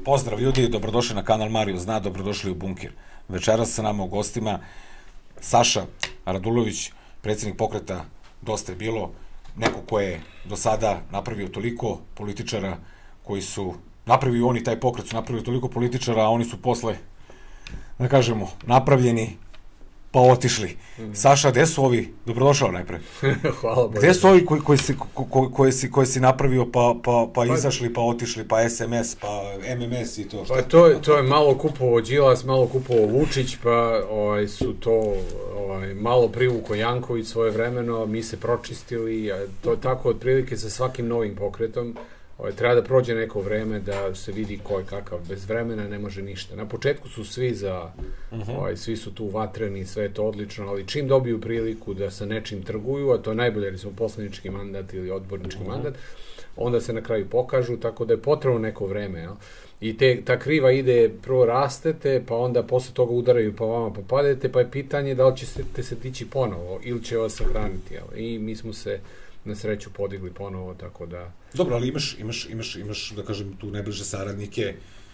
Pozdrav ljudi, dobrodošli na kanal Mario Zna, dobrodošli u Bunker. Večeras sa nama u gostima Saša Radulović, predsjednik pokreta Dosta je bilo, neko ko je do sada napravio toliko političara koji su, napravio oni taj pokret, su napravili toliko političara, a oni su posle, da kažemo, napravljeni, pa otišli. Saša, gde su ovi? Dobrodošao najpre. Hvala Bože. Gde su ovi koji si napravio, pa izašli, pa otišli, pa SMS, pa MMS i to? Pa to je malo kupovao Đilas, malo kupovao Vučić, pa su to malo privuko Janković svoje vremeno, mi se pročistili, to je tako otprilike sa svakim novim pokretom. Treba da prođe neko vreme da se vidi ko je kakav, bez vremena ne može ništa. Na početku su svi svi su tu vatreni, sve je to odlično, ali čim dobiju priliku da sa nečim trguju, a to je najbolje, recimo poslanički mandat ili odbornički mandat, onda se na kraju pokažu, tako da je potrebno neko vreme. I ta kriva ide, prvo rastete, pa onda posle toga udaraju pa vama pa padete, pa je pitanje da li ćete se dići ponovo ili će vas sahraniti. I mi smo se na sreću podigli ponovo, tako da... Dobro, ali imaš, da kažem, tu najbliže saradnike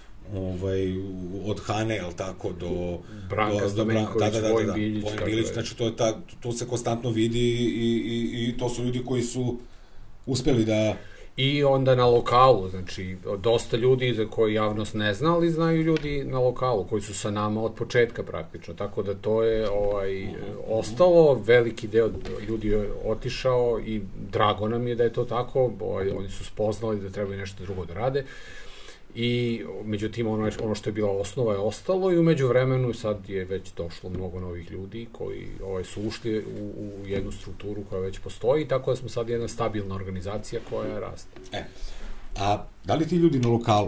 od Hane, jel tako, do... Branka Stamenković, Vojin Biljić. Znači, to se konstantno vidi i to su ljudi koji su uspeli da... I onda na lokalu, znači, dosta ljudi za koji javnost ne zna, ali znaju ljudi na lokalu, koji su sa nama od početka praktično, tako da to je ostalo, veliki deo ljudi je otišao i drago nam je da je to tako, oni su spoznali da trebaju nešto drugo da rade. I međutim ono što je bila osnova je ostalo i umeđu vremenu sad je već došlo mnogo novih ljudi koji su ušli u jednu strukturu koja već postoji, tako da smo sad jedna stabilna organizacija koja raste. A da li ti ljudi na lokalu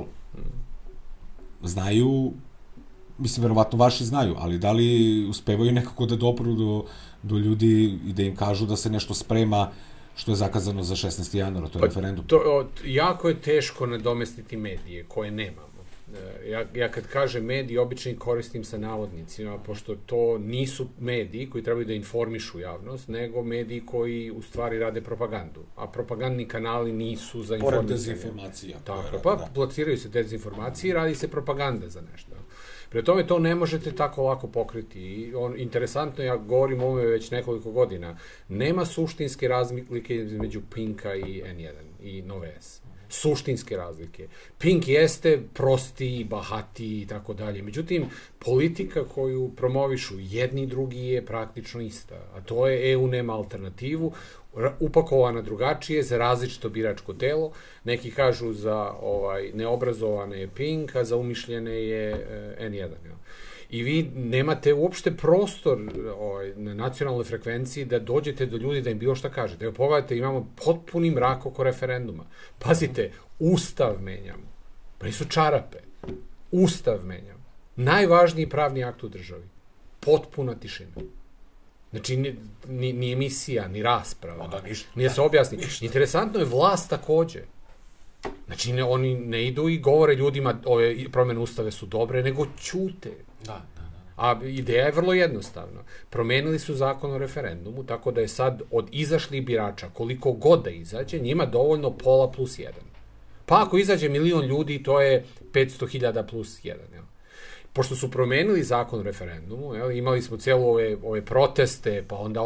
znaju, mislim verovatno vaši znaju, ali da li uspevaju nekako da dopru do ljudi i da im kažu da se nešto sprema što je zakazano za 16. januara, to je referendum? Jako je teško nadomestiti medije koje nemamo. Ja kad kažem mediji, obično koristim sa navodnicima, pošto to nisu mediji koji trebaju da informišu javnost, nego mediji koji u stvari rade propagandu. A propagandni kanali nisu za informisanje. Pored dezinformacija. Tako, pa plasiraju se dezinformacije i radi se propaganda za nešto. Pre tome to ne možete tako lako pokriti. Interesantno, ja govorim o ovome već nekoliko godina, nema suštinske razlike između Pinka i N1 i Nove S. Suštinske razlike. Pink jeste prostiji, bahatiji i tako dalje. Međutim, politika koju promovišu jedni i drugi je praktično ista. A to je EU nema alternativu, upakovana drugačije za različito biračko telo. Neki kažu za neobrazovane je Pink, a za umišljene je N1. I vi nemate uopšte prostor na nacionalnoj frekvenciji da dođete do ljudi da im bilo šta kažete. Evo pogledajte, imamo potpuni mrak oko referenduma. Pazite, Ustav menjamo. Pa nisu čarape. Ustav menjamo. Najvažniji pravni akt u državi. Potpuna tišina. Znači, ni emisija, ni rasprava, ni da se objasni. Interesantno je vlast takođe. Znači, oni ne idu i govore ljudima ove promjene ustave su dobre, nego ćute. A ideja je vrlo jednostavna. Promenili su zakon o referendumu, tako da je sad od izašlih birača, koliko god da izađe, njima dovoljno pola plus 1. Pa ako izađe 1.000.000 ljudi, to je 500.000 plus 1. Pošto su promenili zakon o referendumu, imali smo cijelo ove proteste, pa onda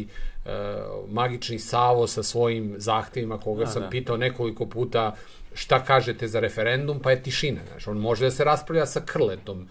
magični Savo sa svojim zahtevima, koga sam pitao nekoliko puta šta kažete za referendum, pa je tišina. On može da se raspravlja sa Krletom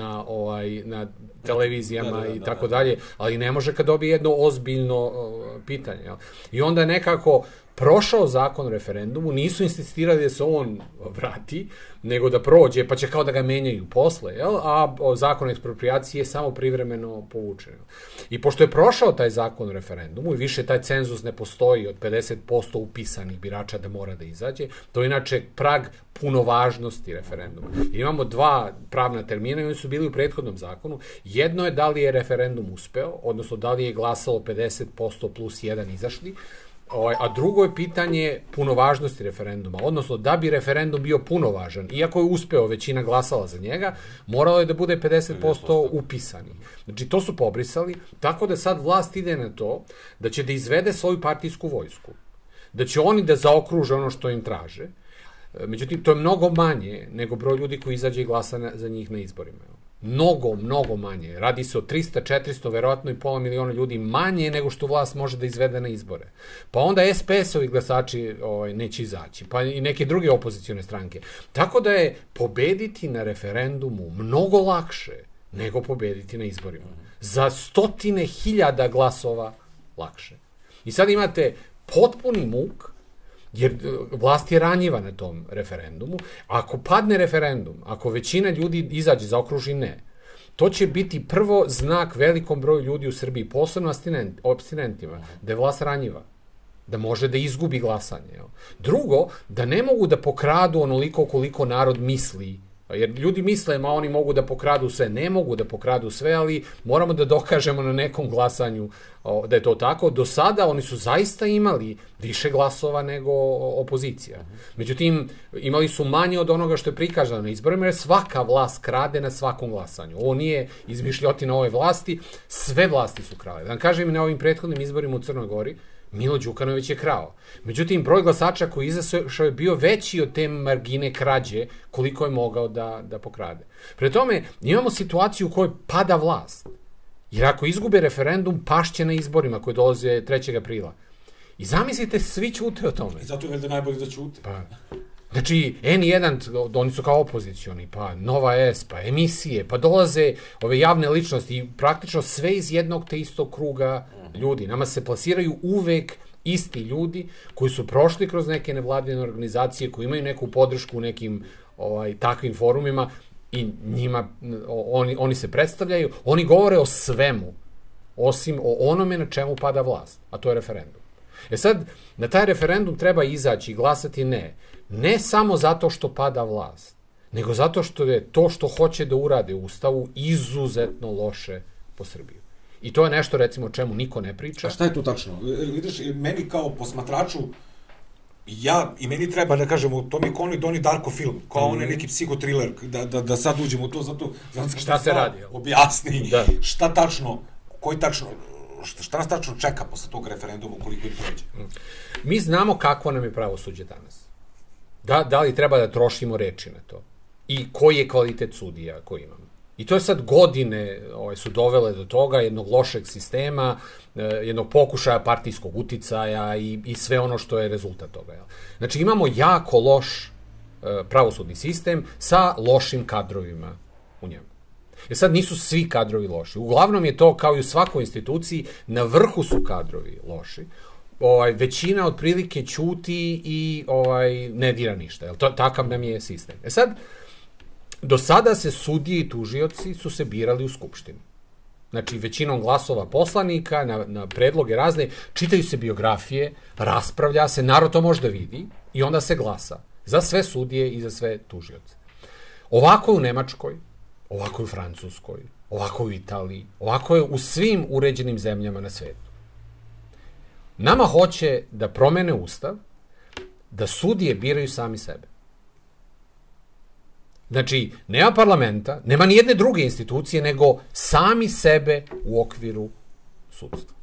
na televizijama i tako dalje, ali ne može kad dobije jedno ozbiljno pitanje. I onda nekako prošao zakon o referendumu, nisu insistirali da se on vrati, nego da prođe, pa će kao da ga menjaju posle, a zakon o ekspropriaciji je samo privremeno povučen. I pošto je prošao taj zakon o referendumu i više taj cenzus ne postoji od 50% upisanih birača da mora da izađe, to je inače prag punovažnosti referenduma. Imamo dva pravna termina i oni su bili u prethodnom zakonu. Jedno je da li je referendum uspeo, odnosno da li je glasalo 50% plus 1 izašli, a drugo je pitanje punovažnosti referenduma, odnosno da bi referendum bio punovažan, iako je uspeo, većina glasala za njega, moralo je da bude 50% upisani. Znači, to su pobrisali, tako da sad vlast ide na to da će da izvede svoju partijsku vojsku, da će oni da zaokruže ono što im traže, Međutim, to je mnogo manje nego broj ljudi koji izađe i glasa za njih na izborima. Mnogo manje. Radi se o 300, 400, verovatno i pola miliona ljudi manje nego što vlast može da izvede na izbore. Pa onda SPS-ovi glasači neće izaći, pa i neke druge opozicione stranke. Tako da je pobediti na referendumu mnogo lakše nego pobediti na izborima. Za 100.000 glasova lakše. I sad imate potpuni muk, jer vlast je ranjiva na tom referendumu. Ako padne referendum, ako većina ljudi izađe, zaokruži ne, to će biti prvo znak velikom broju ljudi u Srbiji, posebno apstinentima, da je vlast ranjiva, da može da izgubi glasanje. Drugo, da ne mogu da pokradu onoliko koliko narod misli, jer ljudi misle, oni mogu da pokradu sve, ne mogu da pokradu sve, ali moramo da dokažemo na nekom glasanju da je to tako. Do sada oni su zaista imali više glasova nego opozicija. Međutim, imali su manje od onoga što je prikazano na izborima, jer svaka vlast krade na svakom glasanju. Ovo nije izmišljotina ove vlasti, sve vlasti su krale. Da vam kažem, i na ovim prethodnim izborima u Crnoj Gori, Milo Đukanović je krao. Međutim, broj glasača koji izašao je bio veći od te margine krađe koliko je mogao da pokrade. Pre tome, imamo situaciju u kojoj pada vlast. Jer ako izgube referendum, pašće na izborima koji dolaze 3. aprila. I zamislite, svi ćute o tome. I zato je valjda najbolje da ćute. Pa, znači, N1, oni su kao opozicioni, pa Nova S, pa emisije, pa dolaze ove javne ličnosti i praktično sve iz jednog te istog kruga ljudi. Nama se plasiraju uvek isti ljudi koji su prošli kroz neke nevladine organizacije, koji imaju neku podršku u nekim takvim forumima i njima, oni se predstavljaju, oni govore o svemu, osim o onome na čemu pada vlast, a to je referendum. Sad, na taj referendum treba izaći i glasati ne. Ne samo zato što pada vlast, nego zato što je to što hoće da urade u Ustavu izuzetno loše po Srbiju. I to je nešto, recimo, o čemu niko ne priča. A šta je tu tačno? Vidiš, meni kao posmatraču, i meni treba da kažemo, to mi je kao onaj Darko film, kao onaj neki psihotriler, da sad uđemo u to, zato šta se radi? Objasni, šta tačno, šta nas tačno čeka posle tog referenduma koliko im prođe? Mi znamo kako nam je pravosuđe danas. Da li treba da trošimo reči na to? I koji je kvalitet sudija koji imamo? I to je sad godine su dovele do toga, jednog lošeg sistema, jednog pokušaja partijskog uticaja i sve ono što je rezultat toga. Znači imamo jako loš pravosudni sistem sa lošim kadrovima u njemu. Jer sad nisu svi kadrovi loši. Uglavnom je to, kao i u svakoj instituciji, na vrhu su kadrovi loši. Većina otprilike ćuti i ne dira ništa. Takav nam je sistem. Sad, do sada se sudije i tužioci su se birali u Skupštini. Znači, većinom glasova poslanika, na predloge razne, čitaju se biografije, raspravlja se, narod to može da vidi i onda se glasa za sve sudije i za sve tužioce. Ovako je u Nemačkoj, ovako je u Francuskoj, ovako je u Italiji, ovako je u svim uređenim zemljama na svetu. Nama hoće da promene Ustav, da sudije biraju sami sebe. Znači, nema parlamenta, nema ni jedne druge institucije, nego sami sebe u okviru sudstva.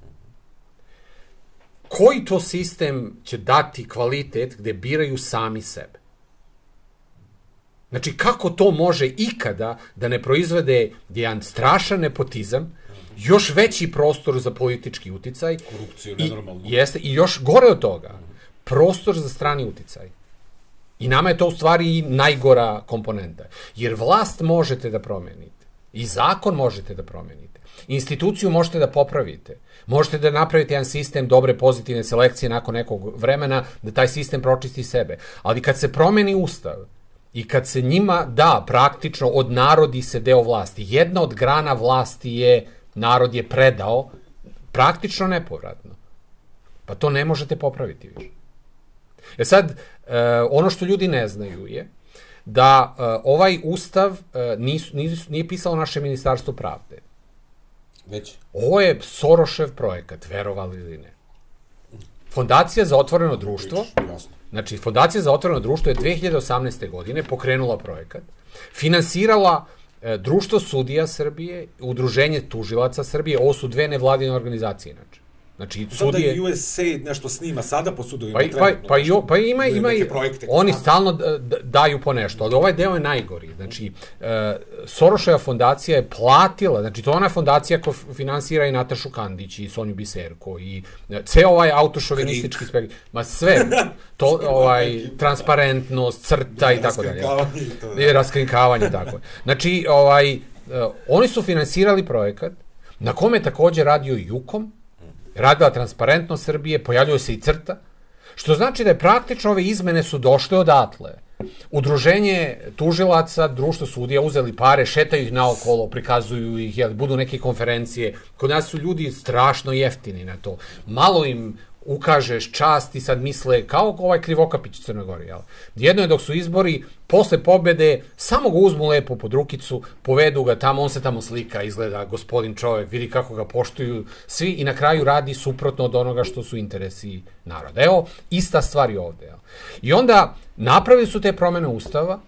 Koji to sistem će dati kvalitet gde biraju sami sebe? Znači, kako to može ikada da ne proizvede jedan strašan nepotizam, još veći prostor za politički uticaj, korupciju, nenormalno. Jeste, i još gore od toga, prostor za strani uticaj. I nama je to u stvari najgora komponenta. Jer vlast možete da promenite. I zakon možete da promenite. Instituciju možete da popravite. Možete da napravite jedan sistem dobre pozitivne selekcije nakon nekog vremena, da taj sistem pročisti sebe. Ali kad se promeni Ustav i kad se njima da praktično od narodi se deo vlasti, jedna od grana vlasti je narod je predao praktično nepovratno. Pa to ne možete popraviti više. Sad, ono što ljudi ne znaju je da ovaj ustav nije pisalo naše ministarstvo pravde. Već? Ovo je Sorošev projekat, verovali ili ne. Fondacija za otvoreno društvo, znači Fondacija za otvoreno društvo je 2018. godine pokrenula projekat, finansirala Društvo sudija Srbije, Udruženje tužilaca Srbije, ovo su dve nevladine organizacije inače. Znači, sudije... Sada USA nešto snima sada po sudovima. Pa ima oni stalno daju po nešto, ali ovaj deo je najgori. Znači, Soroševa fondacija je platila, znači to je ona fondacija koja finansira i Natašu Kandić i Sonju Biserko i ceo ovaj autošovinistički spektar, ma sve, to, transparentnost, crta i tako dalje. Raskrinkavanje i tako. Znači, oni su finansirali projekat na kome takođe radio i Jukom, radila Transparentnost Srbije, pojavljuje se i crta, što znači da je praktično ove izmene su došle odatle. Udruženje tužilaca, društvo sudija uzeli pare, šetaju ih naokolo, prikazuju ih, budu neke konferencije. Kod nas su ljudi strašno jeftini na to. Malo im ukažeš čast i sad misle kao ovaj Krivokapić u Crnoj Gori. Jel? Jedno je dok su izbori, posle pobede, samo ga uzmu lepo pod rukicu, povedu ga tamo, on se tamo slika, izgleda gospodin čovek, vidi kako ga poštuju svi i na kraju radi suprotno od onoga što su interesi naroda. Evo, ista stvar je ovde. Jel? I onda napravili su te promene Ustava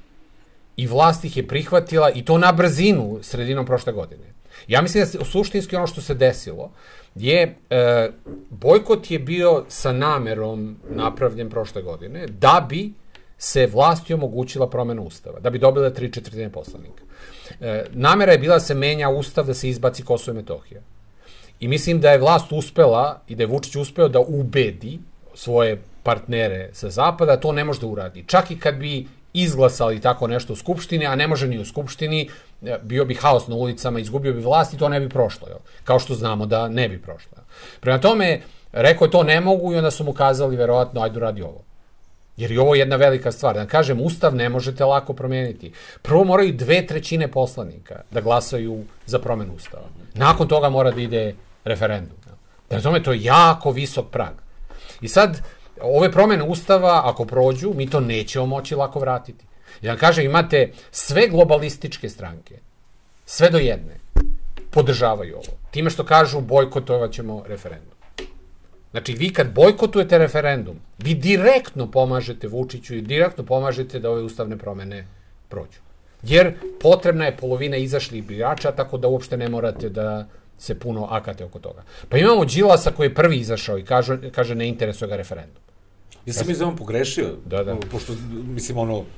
i vlast ih je prihvatila i to na brzinu sredinom prošle godine. Ja mislim da suštinski ono što se desilo je, bojkot je bio sa namerom napravljen prošle godine, da bi se vlasti omogućila promena Ustava, da bi dobila 3/4 poslanika. Namera je bila da se menja Ustav, da se izbaci Kosovo i Metohija. I mislim da je vlast uspela i da je Vučić uspeo da ubedi svoje partnere sa zapada, to ne može da uradi. Čak i kad bi izglasali tako nešto u Skupštini, a ne može ni u Skupštini, bio bi haos na ulicama, izgubio bi vlast i to ne bi prošlo. Jel? Kao što znamo da ne bi prošlo. Prema tome, rekao je to ne mogu i onda su mu kazali, verovatno, ajde radi ovo. Jer je ovo jedna velika stvar. Da kažem, Ustav ne možete lako promeniti. Prvo moraju 2/3 poslanika da glasaju za promenu Ustava. Nakon toga mora da ide referendum. Prema tome, to je jako visok prag. I sad, ove promene Ustava, ako prođu, mi to nećemo moći lako vratiti. Ja kažem, imate sve globalističke stranke, sve do jedne, podržavaju ovo. Time što kažu, bojkotovat ćemo referendum. Znači, vi kad bojkotujete referendum, vi direktno pomažete Vučiću i direktno pomažete da ove ustavne promene prođu. Jer potrebna je polovina izašlih birača, tako da uopšte ne morate da se puno akate oko toga. Pa imamo Đilasa koji je prvi izašao i kaže ne interesuje ga referendum. Ja sam mislim pogrešio, pošto, mislim,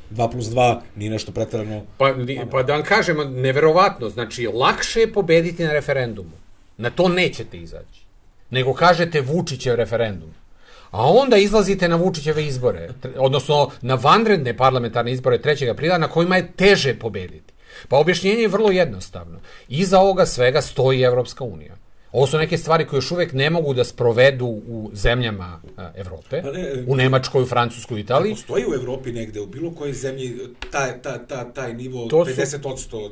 2+2 nije nešto preterano. Pa da vam kažem, neverovatno, znači, lakše je pobediti na referendumu. Na to nećete izaći. Nego kažete Vučićev referendum. A onda izlazite na Vučićeve izbore, odnosno na vanredne parlamentarne izbore 3. aprila, na kojima je teže pobediti. Pa objašnjenje je vrlo jednostavno. Iza ovoga svega stoji Evropska unija. Ovo su neke stvari koje još uvek ne mogu da sprovedu u zemljama Evrope, u Nemačkoj, u Francuskoj, u Italiji. Postoji u Evropi negde, u bilo kojoj zemlji, taj nivo 50%?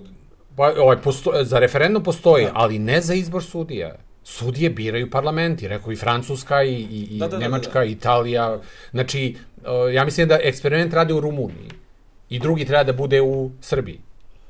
Za referendum postoji, ali ne za izbor sudija. Sudije biraju parlamenti, rekao i Francuska, i Nemačka, i Italija. Znači, ja mislim da eksperiment radi u Rumuniji i drugi treba da bude u Srbiji.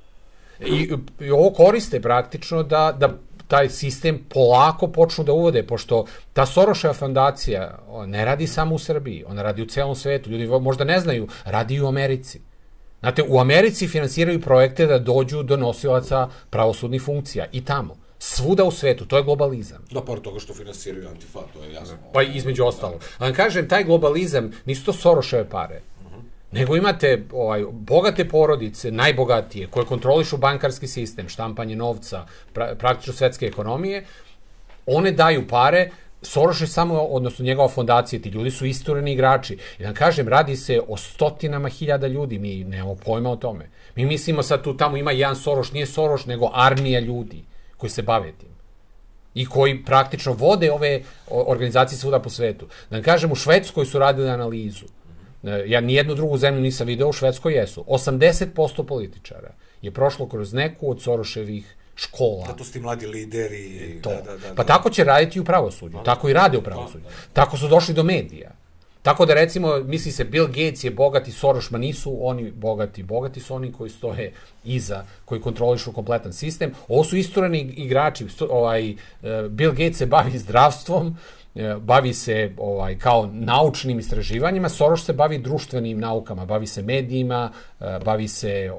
I ovo koriste praktično da taj sistem polako počnu da uvode, pošto ta Soroševa fondacija ne radi samo u Srbiji, ona radi u celom svetu. Ljudi možda ne znaju, radi i u Americi. Znate, u Americi finansiraju projekte da dođu do nosilaca pravosudnih funkcija i tamo. Svuda u svetu, to je globalizam. Da, pored toga što finansiraju Antifa, to je jasno. Pa između ostalo. A vam kažem, taj globalizam, nisu to Soroševe pare, nego imate bogate porodice, najbogatije, koje kontrolišu bankarski sistem, štampanje novca, praktično svetske ekonomije, one daju pare, Soros je samo, odnosno njegova fondacija, ti ljudi su istureni igrači. I da kažem, radi se o stotinama hiljada ljudi, mi nemamo pojma o tome. Mi mislimo sad tu tamo ima jedan Soros, nije Soros, nego armija ljudi koji se bave tim i koji praktično vode ove organizacije svuda po svetu. Da kažem, u Švedskoj su radili analizu. Ja nijednu drugu zemlju nisam video, u Švedskoj jesu. 80% političara je prošlo kroz neku od Soroševih škola. Zato su ti mladi lideri. Pa tako će raditi u pravosuđu. Tako i rade u pravosuđu. Tako su došli do medija. Tako da, recimo, misli se Bill Gates je bogati, Soros, ma nisu oni bogati. Bogati su oni koji stoje iza, koji kontrolišu kompletan sistem. Ovo su istureni igrači. Bill Gates se bavi zdravstvom, bavi se kao naučnim istraživanjima, Soros se bavi društvenim naukama, bavi se medijima, bavi se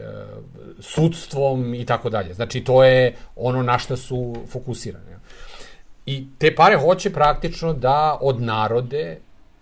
sudstvom i tako dalje. Znači, to je ono na što su fokusirani. I te pare hoće praktično da odnarode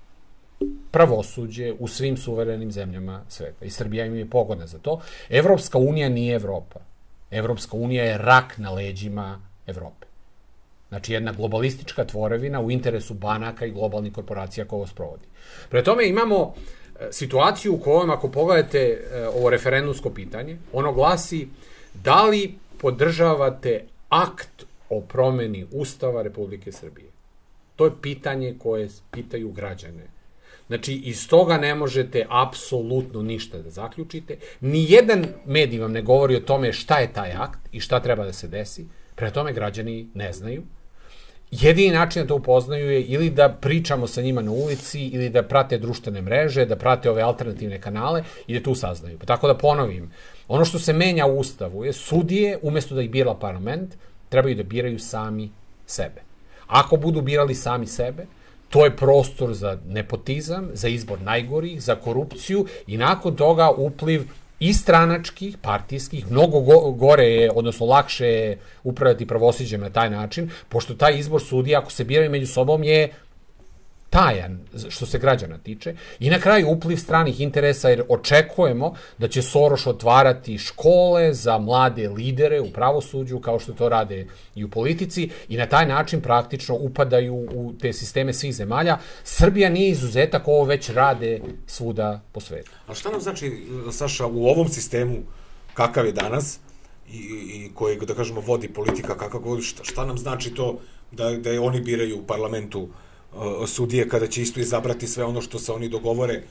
pravosuđe u svim suverenim zemljama sveta. I Srbija im je pogodna za to. Evropska unija nije Evropa. Evropska unija je rak na leđima Evrope. Znači, jedna globalistička tvorevina u interesu banaka i globalnih korporacija koja ovo sprovodi. Pre tome imamo situaciju u kojoj, ako pogledate ovo referendumsko pitanje, ono glasi da li podržavate akt o promeni Ustava Republike Srbije. To je pitanje koje pitaju građane. Znači, iz toga ne možete apsolutno ništa da zaključite. Nijedan medij vam ne govori o tome šta je taj akt i šta treba da se desi. Pre tome građani ne znaju. Jedini način da to upoznaju je ili da pričamo sa njima na ulici, ili da prate društvene mreže, da prate ove alternativne kanale i da tu saznaju. Pa tako da ponovim, ono što se menja u Ustavu je sudije, umesto da ih bira parlament, trebaju da biraju sami sebe. Ako budu birali sami sebe, to je prostor za nepotizam, za izbor najgorih, za korupciju i nakon toga upliv i stranačkih, partijskih, mnogo gore je, odnosno lakše je upravljati pravosuđem na taj način, pošto taj izbor sudija, ako se biraju među sobom, je tajan, što se građana tiče. I na kraju upliv stranih interesa, jer očekujemo da će Soroš otvarati škole za mlade lidere u pravosuđu, kao što to rade i u politici, i na taj način praktično upadaju u te sisteme svih zemalja. Srbija nije izuzetak, ovo već rade svuda po svetu. A šta nam znači, Saša, u ovom sistemu, kakav je danas, i koji, da kažemo, vodi politika, kakav god, šta nam znači to da je oni biraju u parlamentu sudije, kada će isto izabrati sve ono što se oni dogovore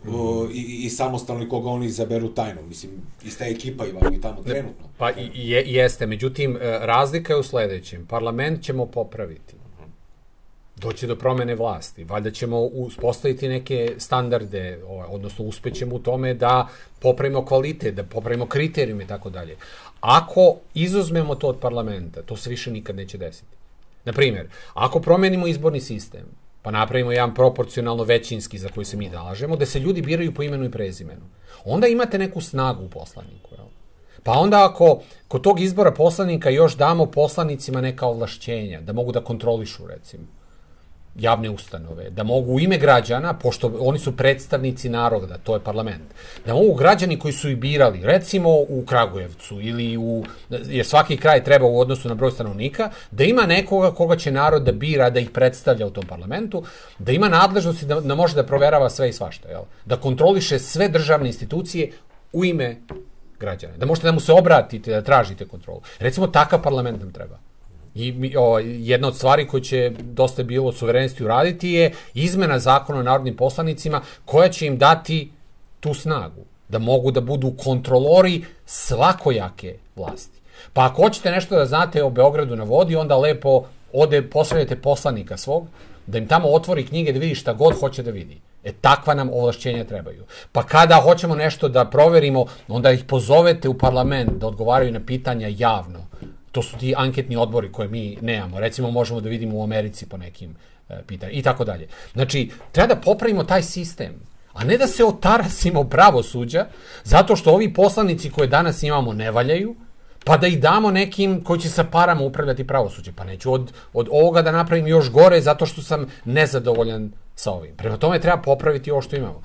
i samostalno i koga oni izaberu tajno. Mislim, ista ekipa i vam i tamo trenutno. Pa jeste, međutim, razlika je u sledećem. Parlament ćemo popraviti. Doći do promene vlasti. Valjda ćemo uspostaviti neke standarde, odnosno uspećemo u tome da popravimo kvalitet, da popravimo kriterijume i tako dalje. Ako izuzmemo to od parlamenta, to se više nikad neće desiti. Naprimjer, ako promenimo izborni sistem, pa napravimo jedan proporcionalno većinski za koji se mi zalažemo, da se ljudi biraju po imenu i prezimenu, onda imate neku snagu u poslaniku. Jel? Pa onda ako kod tog izbora poslanika još damo poslanicima neka ovlašćenja, da mogu da kontrolišu, recimo, javne ustanove, da mogu u ime građana, pošto oni su predstavnici naroda, to je parlament, da mogu građani koji su i birali, recimo u Kragujevcu ili jer svaki kraj treba u odnosu na broj stanovnika, da ima nekoga koga će narod da bira, da ih predstavlja u tom parlamentu, da ima nadležnosti da može da proverava sve i svašta, jel? Da kontroliše sve državne institucije u ime građana, da možete da mu se obratite, da tražite kontrolu. Recimo, takav parlament nam treba. I jedna od stvari koja će dosta bilo suverenisti uraditi je izmena zakona o narodnim poslanicima koja će im dati tu snagu, da mogu da budu kontrolori svakojake vlasti. Pa ako hoćete nešto da znate o Beogradu na vodi, onda lepo posredite poslanika svog, da im tamo otvori knjige da vidi šta god hoće da vidi. Takva nam ovlašćenja trebaju. Pa kada hoćemo nešto da proverimo, onda ih pozovete u parlament da odgovaraju na pitanja javno. To su ti anketni odbori koje mi nemamo. Recimo, možemo da vidimo u Americi po nekim pitanjima i tako dalje. Znači, treba da popravimo taj sistem, a ne da se otarasimo pravosuđa, zato što ovi poslanici koje danas imamo ne valjaju, pa da ih damo nekim koji će sa parama upravljati pravosuđe. Pa neću od ovoga da napravim još gore, zato što sam nezadovoljan sa ovim. Prema tome treba popraviti ovo što imamo.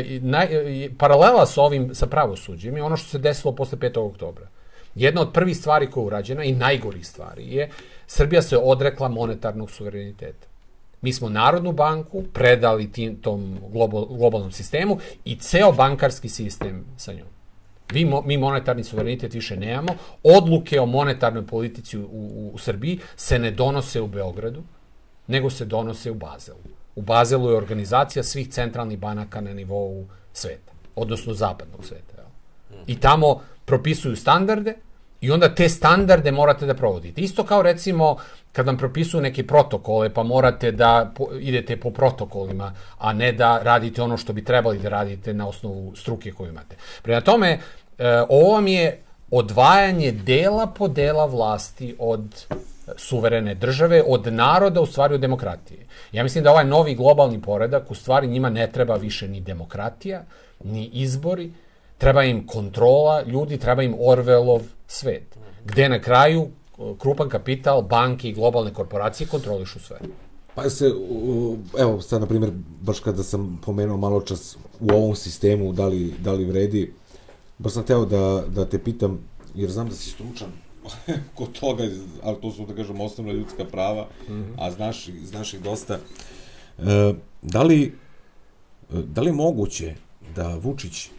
Paralela sa ovim, sa pravosuđem, je ono što se desilo posle 5. oktobra. Jedna od prvih stvari koja je urađena i najgorih stvari je Srbija se odrekla monetarnog suvereniteta. Mi smo Narodnu banku predali tom globalnom sistemu i ceo bankarski sistem sa njom. Mi monetarni suverenitet više nemamo. Odluke o monetarnoj politici u Srbiji se ne donose u Beogradu, nego se donose u Bazelu. U Bazelu je organizacija svih centralnih banaka na nivou sveta, odnosno zapadnog sveta. I tamo propisuju standarde i onda te standarde morate da provodite. Isto kao recimo kad vam propisuju neke protokole, pa morate da idete po protokolima, a ne da radite ono što bi trebali da radite na osnovu struke koju imate. Prema tome, ovo vam je odvajanje dela po dela vlasti od suverene države, od naroda, u stvari od demokratije. Ja mislim da ovaj novi globalni poredak, u stvari njima ne treba više ni demokratija, ni izbori, treba im kontrola ljudi, treba im Orwellov svet, gde na kraju krupan kapital, banke i globalne korporacije kontrolišu sve. Pa se, evo sad, na primjer, baš kada sam pomenuo malo čas u ovom sistemu, da li vredi, baš sam teo da te pitam, jer znam da si stručan kod toga, ali to su, da kažem, osnovna ljudska prava, a znaš ih dosta. Da li je moguće da Vučić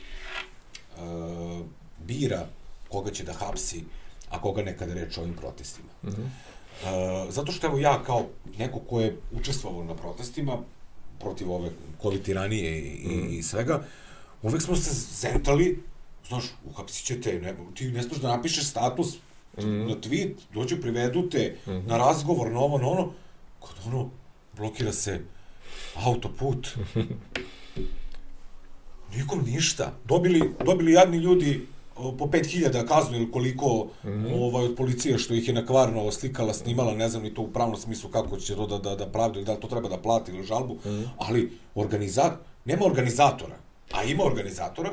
bira koga će da hapsi, a koga nekada reče o ovim protestima? Zato što evo ja kao neko ko je učestvovao na protestima protiv ove COVID tiranije i svega, uvek smo se zentali, znaš, uhapsit će te, ti ne smiješ da napišeš status na tweet, dođu, privedu te na razgovor, na ovo, na ono, kod ono, blokira se autoput. Nikom ništa. Dobili jadni ljudi po 5.000 kaznu ili koliko od policije što ih je na Kvarnovo slikala, snimala, ne znam ni to u pravnom smislu kako će to da pravdu ili da to treba da plati ili žalbu, ali nema organizatora, a ima organizatora,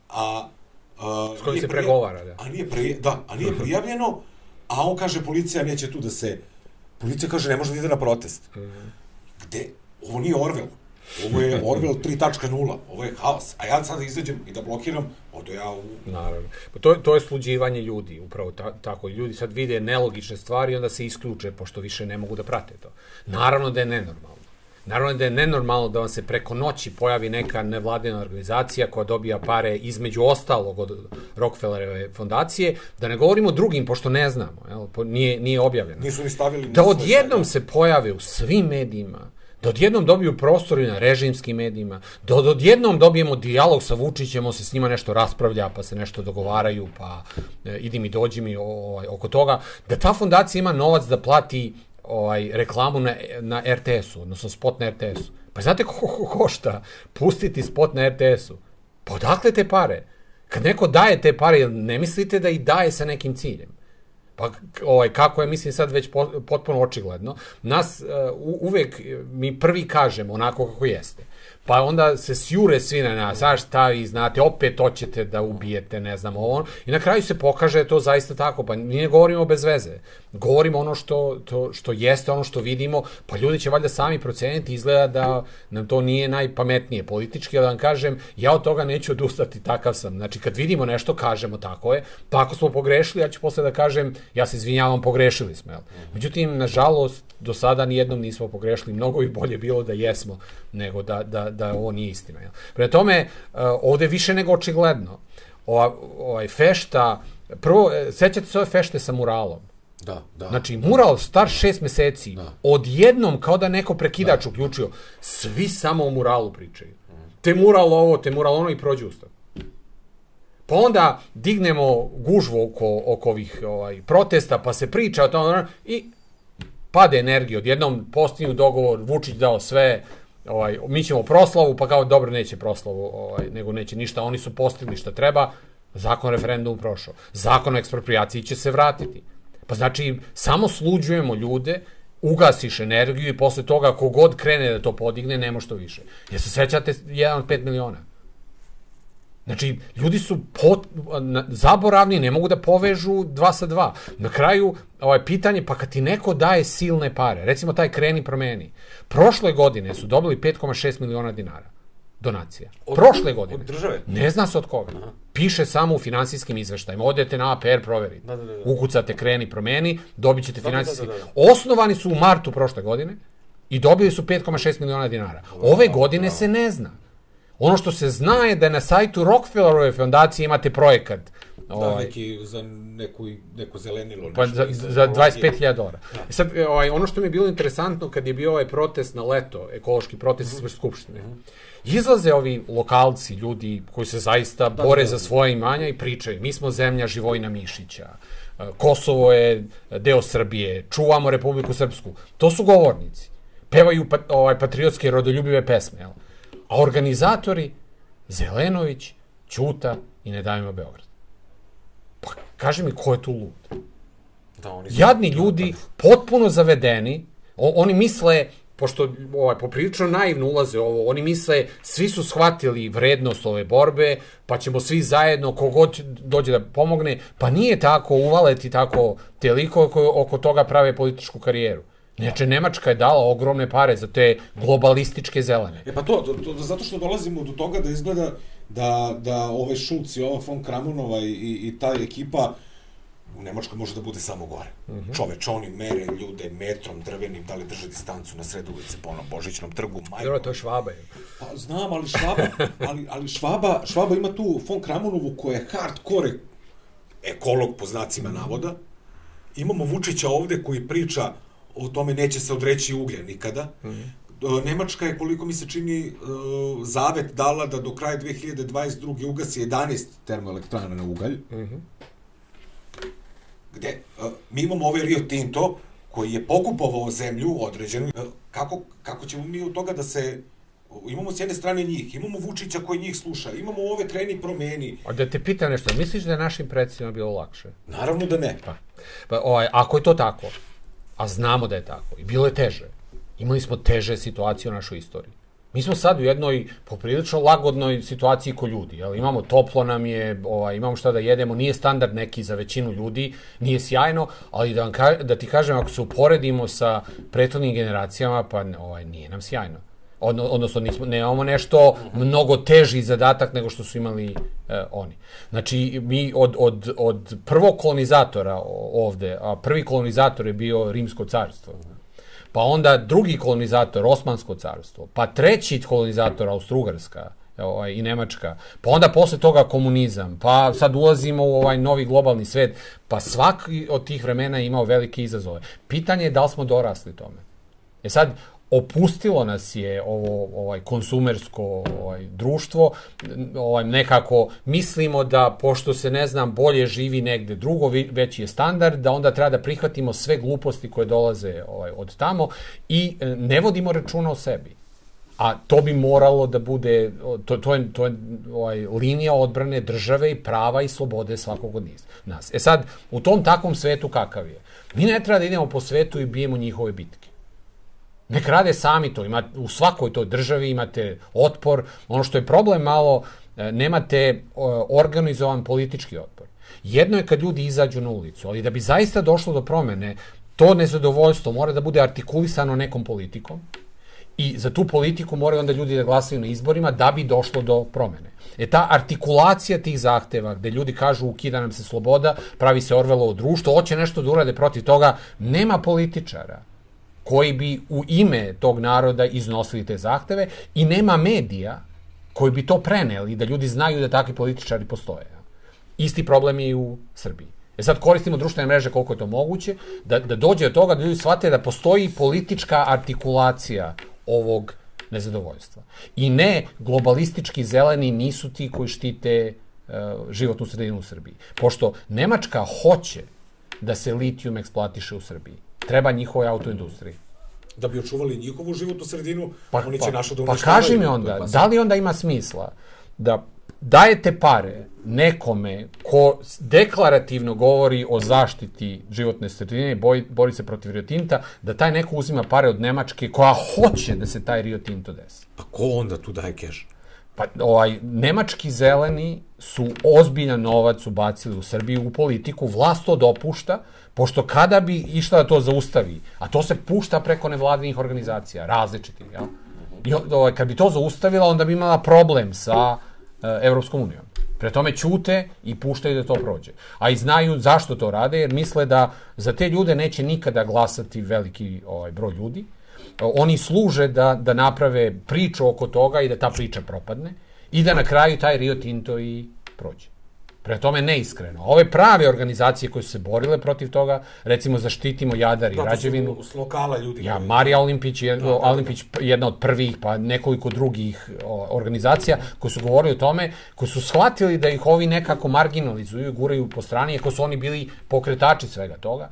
s kojim se pregovara, da. A nije prijavljeno, a on kaže policija neće tu da se... Policija kaže ne može da ide na protest. Gde? Ovo nije Orwell. Ovo je Orwell 3.0. Ovo je haos. A ja sad izađem i da blokiram, odo ja u... Naravno. To je sluđivanje ljudi, upravo tako. Ljudi sad vide nelogične stvari i onda se isključe, pošto više ne mogu da prate to. Naravno da je nenormalno. Naravno da je nenormalno da vam se preko noći pojavi neka nevladina organizacija koja dobija pare između ostalog od Rockefellerove fondacije, da ne govorimo o drugim, pošto ne znamo, nije objavljeno. Nisu ni stavili... Da odjednom se pojave u svim medijima, da odjednom dobiju prostor i na režimskim medijima, da odjednom dobijemo dijalog sa Vučićem, on se s njima nešto raspravlja, pa se nešto dogovaraju, pa idi mi, dođi mi oko toga, da ta fondacija ima novac da plati reklamu na RTS-u, odnosno spot na RTS-u. Pa znate koliko košta pustiti spot na RTS-u? Pa odakle te pare? Kad neko daje te pare, ne mislite da ih daje sa nekim ciljem? Pa kako je, mislim sad već potpuno očigledno, nas uvek mi prvi kažemo onako kako jeste. Pa onda se sjure svi na nas, a šta vi znate, opet hoćete da ubijete, ne znam, ovo. I na kraju se pokaže to zaista tako, pa mi ne govorimo bez veze. Govorimo ono što jeste, ono što vidimo, pa ljudi će valjda sami proceniti, izgleda da nam to nije najpametnije politički, da vam kažem, ja od toga neću odustati, takav sam. Znači, kad vidimo nešto, kažemo tako je, pa ako smo pogrešili, ja ću posle da kažem, ja se izvinjavam, pogrešili smo, jel? Međutim, nažalost, do sada nijednom nismo pogrešili, mnogo bi bolje bilo da jesmo, nego da ovo nije istina. Jel? Prema tome, ovde je više nego očigledno. Fešta, prvo, sećate se ove fešte sa muralom? Da. Znači, mural star 6 meseci, odjednom, kao da neko prekidač uključio, svi samo o muralu pričaju. Te mural ovo, te mural ono i prođu ustav. Pa onda dignemo gužvu oko ovih protesta, pa se priča o tome i pade energija. Odjednom postignu dogovor, Vučić dao sve, mi ćemo proslavu, pa kao dobro neće proslavu, nego neće ništa, oni su postigli šta treba, zakon referendum prošao. Zakon o ekspropriaciji će se vratiti. Pa znači, samo sluđujemo ljude, ugasiš energiju i posle toga kogod krene da to podigne, nema što više. Jer se sećate 1 od 5 miliona. Znači, ljudi su zaboravni, ne mogu da povežu 2 sa 2. Na kraju, pitanje, pa kad ti neko daje silne pare, recimo taj Kreni promeni, prošle godine su dobili 5,6 miliona dinara donacija. Prošle godine. Od države? Ne zna se od koga. Piše samo u finansijskim izveštajima. Odete na APR, proverite. Ukucate Kreni promeni, dobit ćete finansijski. Osnovani su u martu prošle godine i dobili su 5,6 miliona dinara. Ove godine se ne zna. Ono što se zna je da na sajtu Rockefellerove fondacije imate projekat. Da, za neko zelenilo. Pa za $25.000. Sad, ono što mi je bilo interesantno kad je bio ovaj protest na leto, ekološki protest ispred Skupštine, izlaze ovi lokalci, ljudi koji se zaista bore za svoje imanja i pričaju, mi smo zemlja Živojina Mišića, Kosovo je deo Srbije, čuvamo Republiku Srpsku. To su govornici. Pevaju patriotske rodoljubive pesme, jel? A organizatori Zelenović, Ćuta i Ne davimo Beograd. Pa kaži mi, ko je tu lud? Jadni ljudi, potpuno zavedeni, oni misle pošto poprilično naivno ulaze ovo, oni misle, svi su shvatili vrednost ove borbe, pa ćemo svi zajedno, kogod dođe da pomogne, pa nije tako, uvaleti tako te likove koji oko toga prave političku karijeru. Znači, Nemačka je dala ogromne pare za te globalističke zelene. Pa zato što dolazimo do toga da izgleda da ovaj Schulz i ova von Kramonova i ta ekipa u Nemačkoj može da bude samo gore. Čoveč, oni mere ljude metrom drvenim, da li drže distancu na sred ulice po onom Božićnom trgu. Dobro, to je Švaba. Pa znam, ali Švaba ima tu von Kramonovu koja je hardcore ekolog po znacima navoda. Imamo Vučića ovde koji priča o tome neće se odreći ugljen nikada. Nemačka je, koliko mi se čini, zavet dala da do kraja 2022. ugasi 11 termoelektrana na ugalj. Gde mi imamo ovaj Rio Tinto koji je pokupovao zemlju određenu. Kako ćemo mi od toga da se... Imamo s jedne strane njih, imamo Vučića koji njih sluša, imamo ove kreni promeni. A da te pitam nešto, misliš da je našim predsjedima bilo lakše? Naravno da ne. Ako je to tako, a znamo da je tako, i bilo je teže, imali smo teže situacije u našoj istoriji. Mi smo sad u jednoj poprilično lagodnoj situaciji ko ljudi. Imamo toplo nam je, imamo šta da jedemo, nije standard neki za većinu ljudi, nije sjajno, ali da ti kažem, ako se uporedimo sa prethodnim generacijama, pa nije nam sjajno. Odnosno, nemamo nešto mnogo teži zadatak nego što su imali oni. Znači, mi od prvog kolonizatora ovde, a prvi kolonizator je bio Rimsko carstvo, pa onda drugi kolonizator, Osmansko carstvo, pa treći kolonizator, Austro-Ugarska i Nemačka, pa onda posle toga komunizam, pa sad ulazimo u ovaj novi globalni svet, pa svaki od tih vremena je imao velike izazove. Pitanje je da li smo dorasli tome. Sad, opustilo nas je ovo konsumersko društvo, nekako mislimo da, pošto se, ne znam, bolje živi negde drugo, veći je standard, da onda treba da prihvatimo sve gluposti koje dolaze od tamo i ne vodimo računa o sebi. A to bi moralo da bude, to je linija odbrane države i prava i slobode svakog od nas. Sad, u tom takvom svetu kakav je? Mi ne treba da idemo po svetu i bijemo njihove bitke. Nek rade sami to, u svakoj toj državi imate otpor, ono što je problem malo, nemate organizovan politički otpor. Jedno je kad ljudi izađu na ulicu, ali da bi zaista došlo do promene, to nezadovoljstvo mora da bude artikulisano nekom politikom i za tu politiku moraju onda ljudi da glasaju na izborima da bi došlo do promene. Ta artikulacija tih zahteva, gde ljudi kažu ukida nam se sloboda, pravi se Orvelovo društvo, hoće nešto da urade protiv toga, nema političara koji bi u ime tog naroda iznosili te zahteve i nema medija koji bi to preneli, da ljudi znaju da takvi političari postoje. Isti problem je i u Srbiji. Sad koristimo društvene mreže koliko je to moguće, da dođe od toga da ljudi shvate da postoji politička artikulacija ovog nezadovoljstva. I ne, globalistički zeleni nisu ti koji štite životnu sredinu u Srbiji. Pošto Nemačka hoće da se litijum eksploatiše u Srbiji, treba njihovoj autoindustriji. Da bi očuvali njihovu životnu sredinu, oni će našu da uništavaju. Pa kaži mi onda, da li onda ima smisla da dajete pare nekome ko deklarativno govori o zaštiti životne sredine i bori se protiv Rio Tinta, da taj neko uzima pare od Nemačke koja hoće da se taj Rio Tinto desi? Pa ko onda tu daje keš? Pa nemački zeleni su ozbiljan novac ubacili u Srbiju, u politiku, vlast to dopušta, pošto kada bi išla da to zaustavi, a to se pušta preko nevladinih organizacija, različitih, jel? I kad bi to zaustavila, onda bi imala problem sa Evropskom unijom. Pre tome ćute i puštaju da to prođe. A i znaju zašto to rade, jer misle da za te ljude neće nikada glasati veliki broj ljudi. Oni služe da naprave priču oko toga i da ta priča propadne i da na kraju taj Rio Tinto i prođe. Pre tome neiskreno. Ove prave organizacije koje su se borile protiv toga, recimo Zaštitimo Jadar i Rađevinu. S lokala ljudi. Marija Olimpić, jedna od prvih, pa nekoliko drugih organizacija koji su govorili o tome, koji su shvatili da ih ovi nekako marginalizuju, guraju po strani, ako su oni bili pokretači svega toga.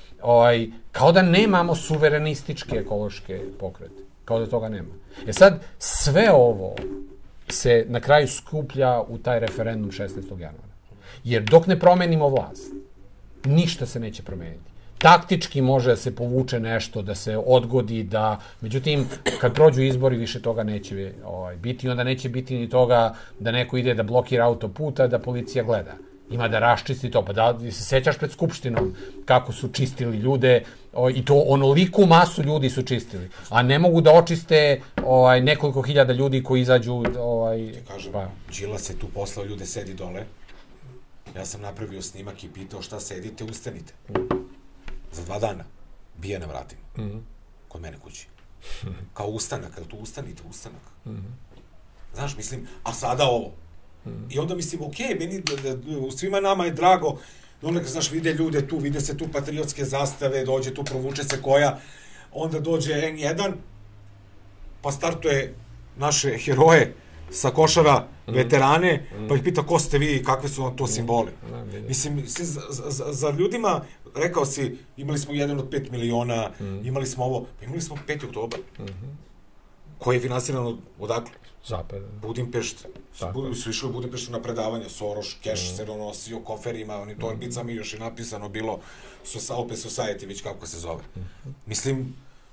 Kao da nemamo suverenističke ekološke pokrete. Kao da toga nema. Sad, sve ovo se na kraju skuplja u taj referendum 16. januara. Jer dok ne promenimo vlast, ništa se neće promeniti. taktički može da se povuče nešto, da se odgodi, da... Međutim, kad prođu izbori, više toga neće biti. Onda neće biti ni toga da neko ide da blokira autoputa, da policija gleda. Ima da raščisti to. Pa da se sećaš pred Skupštinom kako su čistili ljude i to onoliku masu ljudi su čistili. A ne mogu da očiste nekoliko hiljada ljudi koji izađu... Ti kažem, Đilas je tu poslao ljude, sedi dole. Ja sam napravio snimak i pitao šta sedite, ustanite. Za 2 dana. Bije na vratima. Kod mene kući. Kao ustanak, kada tu ustanite, ustanak. Znaš, mislim, a sada ovo. I onda mislim, meni, svima nama je drago, onda znaš, vide ljude tu, vide se tu patriotske zastave, dođe tu, provuče se koja, onda dođe N1, pa startuje naše heroje sa Košara, veterane, pa ih pita ko ste vi i kakve su vam to simbole. Mislim, za ljudima, rekao si, imali smo 1 od 5 miliona, imali smo ovo, pa imali smo 5. oktobar, koji je finansirano odakle? Zapad. Budimpešta. Su išli u Budimpeštu na predavanje, Soroš, keš se donosio koferima, oni torbicama, još je napisano bilo Open Society, već kako se zove. Mislim,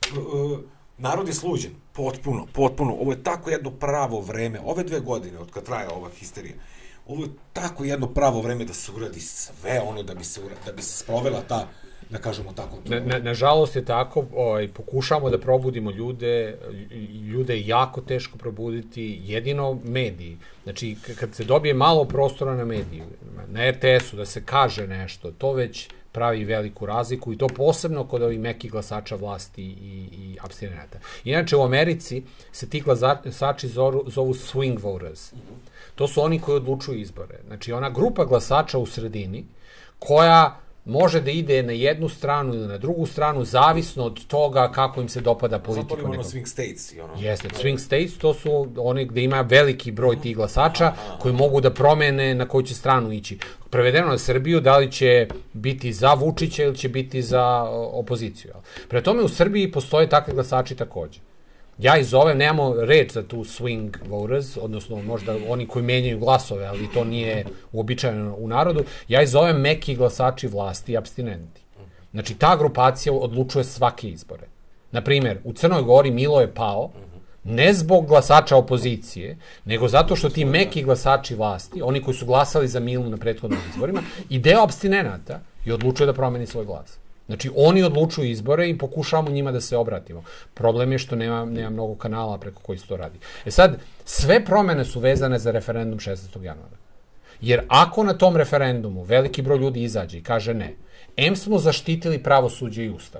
narod je sluđen, potpuno. Ovo je tako jedno pravo vreme, ove 2 godine, od kad traja ova histerija, ovo je tako jedno pravo vreme da se uradi sve ono, da bi se sprovela ta, da kažemo tako. Nažalost je tako, pokušamo da probudimo ljude je jako teško probuditi, jedino mediji. Znači, kad se dobije malo prostora na mediju, na RTS-u, da se kaže nešto, to već pravi veliku razliku i to posebno kod ovih mekih glasača vlasti i apstinenata. Inače, u Americi se ti glasači zovu swing voters. To su oni koji odlučuju izbore. Znači, ona grupa glasača u sredini koja može da ide na jednu stranu ili na drugu stranu, zavisno od toga kako im se dopada politika. Zato ono swing states. Jeste, swing states, to su one gde ima veliki broj tih glasača koji mogu da promene na koju će stranu ići. Prevedeno na Srbiju, da li će biti za Vučića ili će biti za opoziciju. Pre tome u Srbiji postoje takvi glasači takođe. Ja ih zovem, nemamo reč za tu swing voters, odnosno možda oni koji menjaju glasove, ali to nije uobičajeno u narodu, ja ih zovem meki glasači vlasti i apstinenti. Znači, ta grupacija odlučuje svake izbore. Naprimer, u Crnoj Gori Milo je pao, ne zbog glasača opozicije, nego zato što ti meki glasači vlasti, oni koji su glasali za Milu na prethodnim izborima, i deo apstinenata je odlučio da promeni svoj glas. Znači, oni odlučuju izbore i pokušavamo njima da se obratimo. Problem je što nema mnogo kanala preko koji se to radi. Sad, sve promene su vezane za referendum 16. januara. Jer ako na tom referendumu veliki broj ljudi izađe i kaže ne, em smo zaštitili pravosuđe i ustav.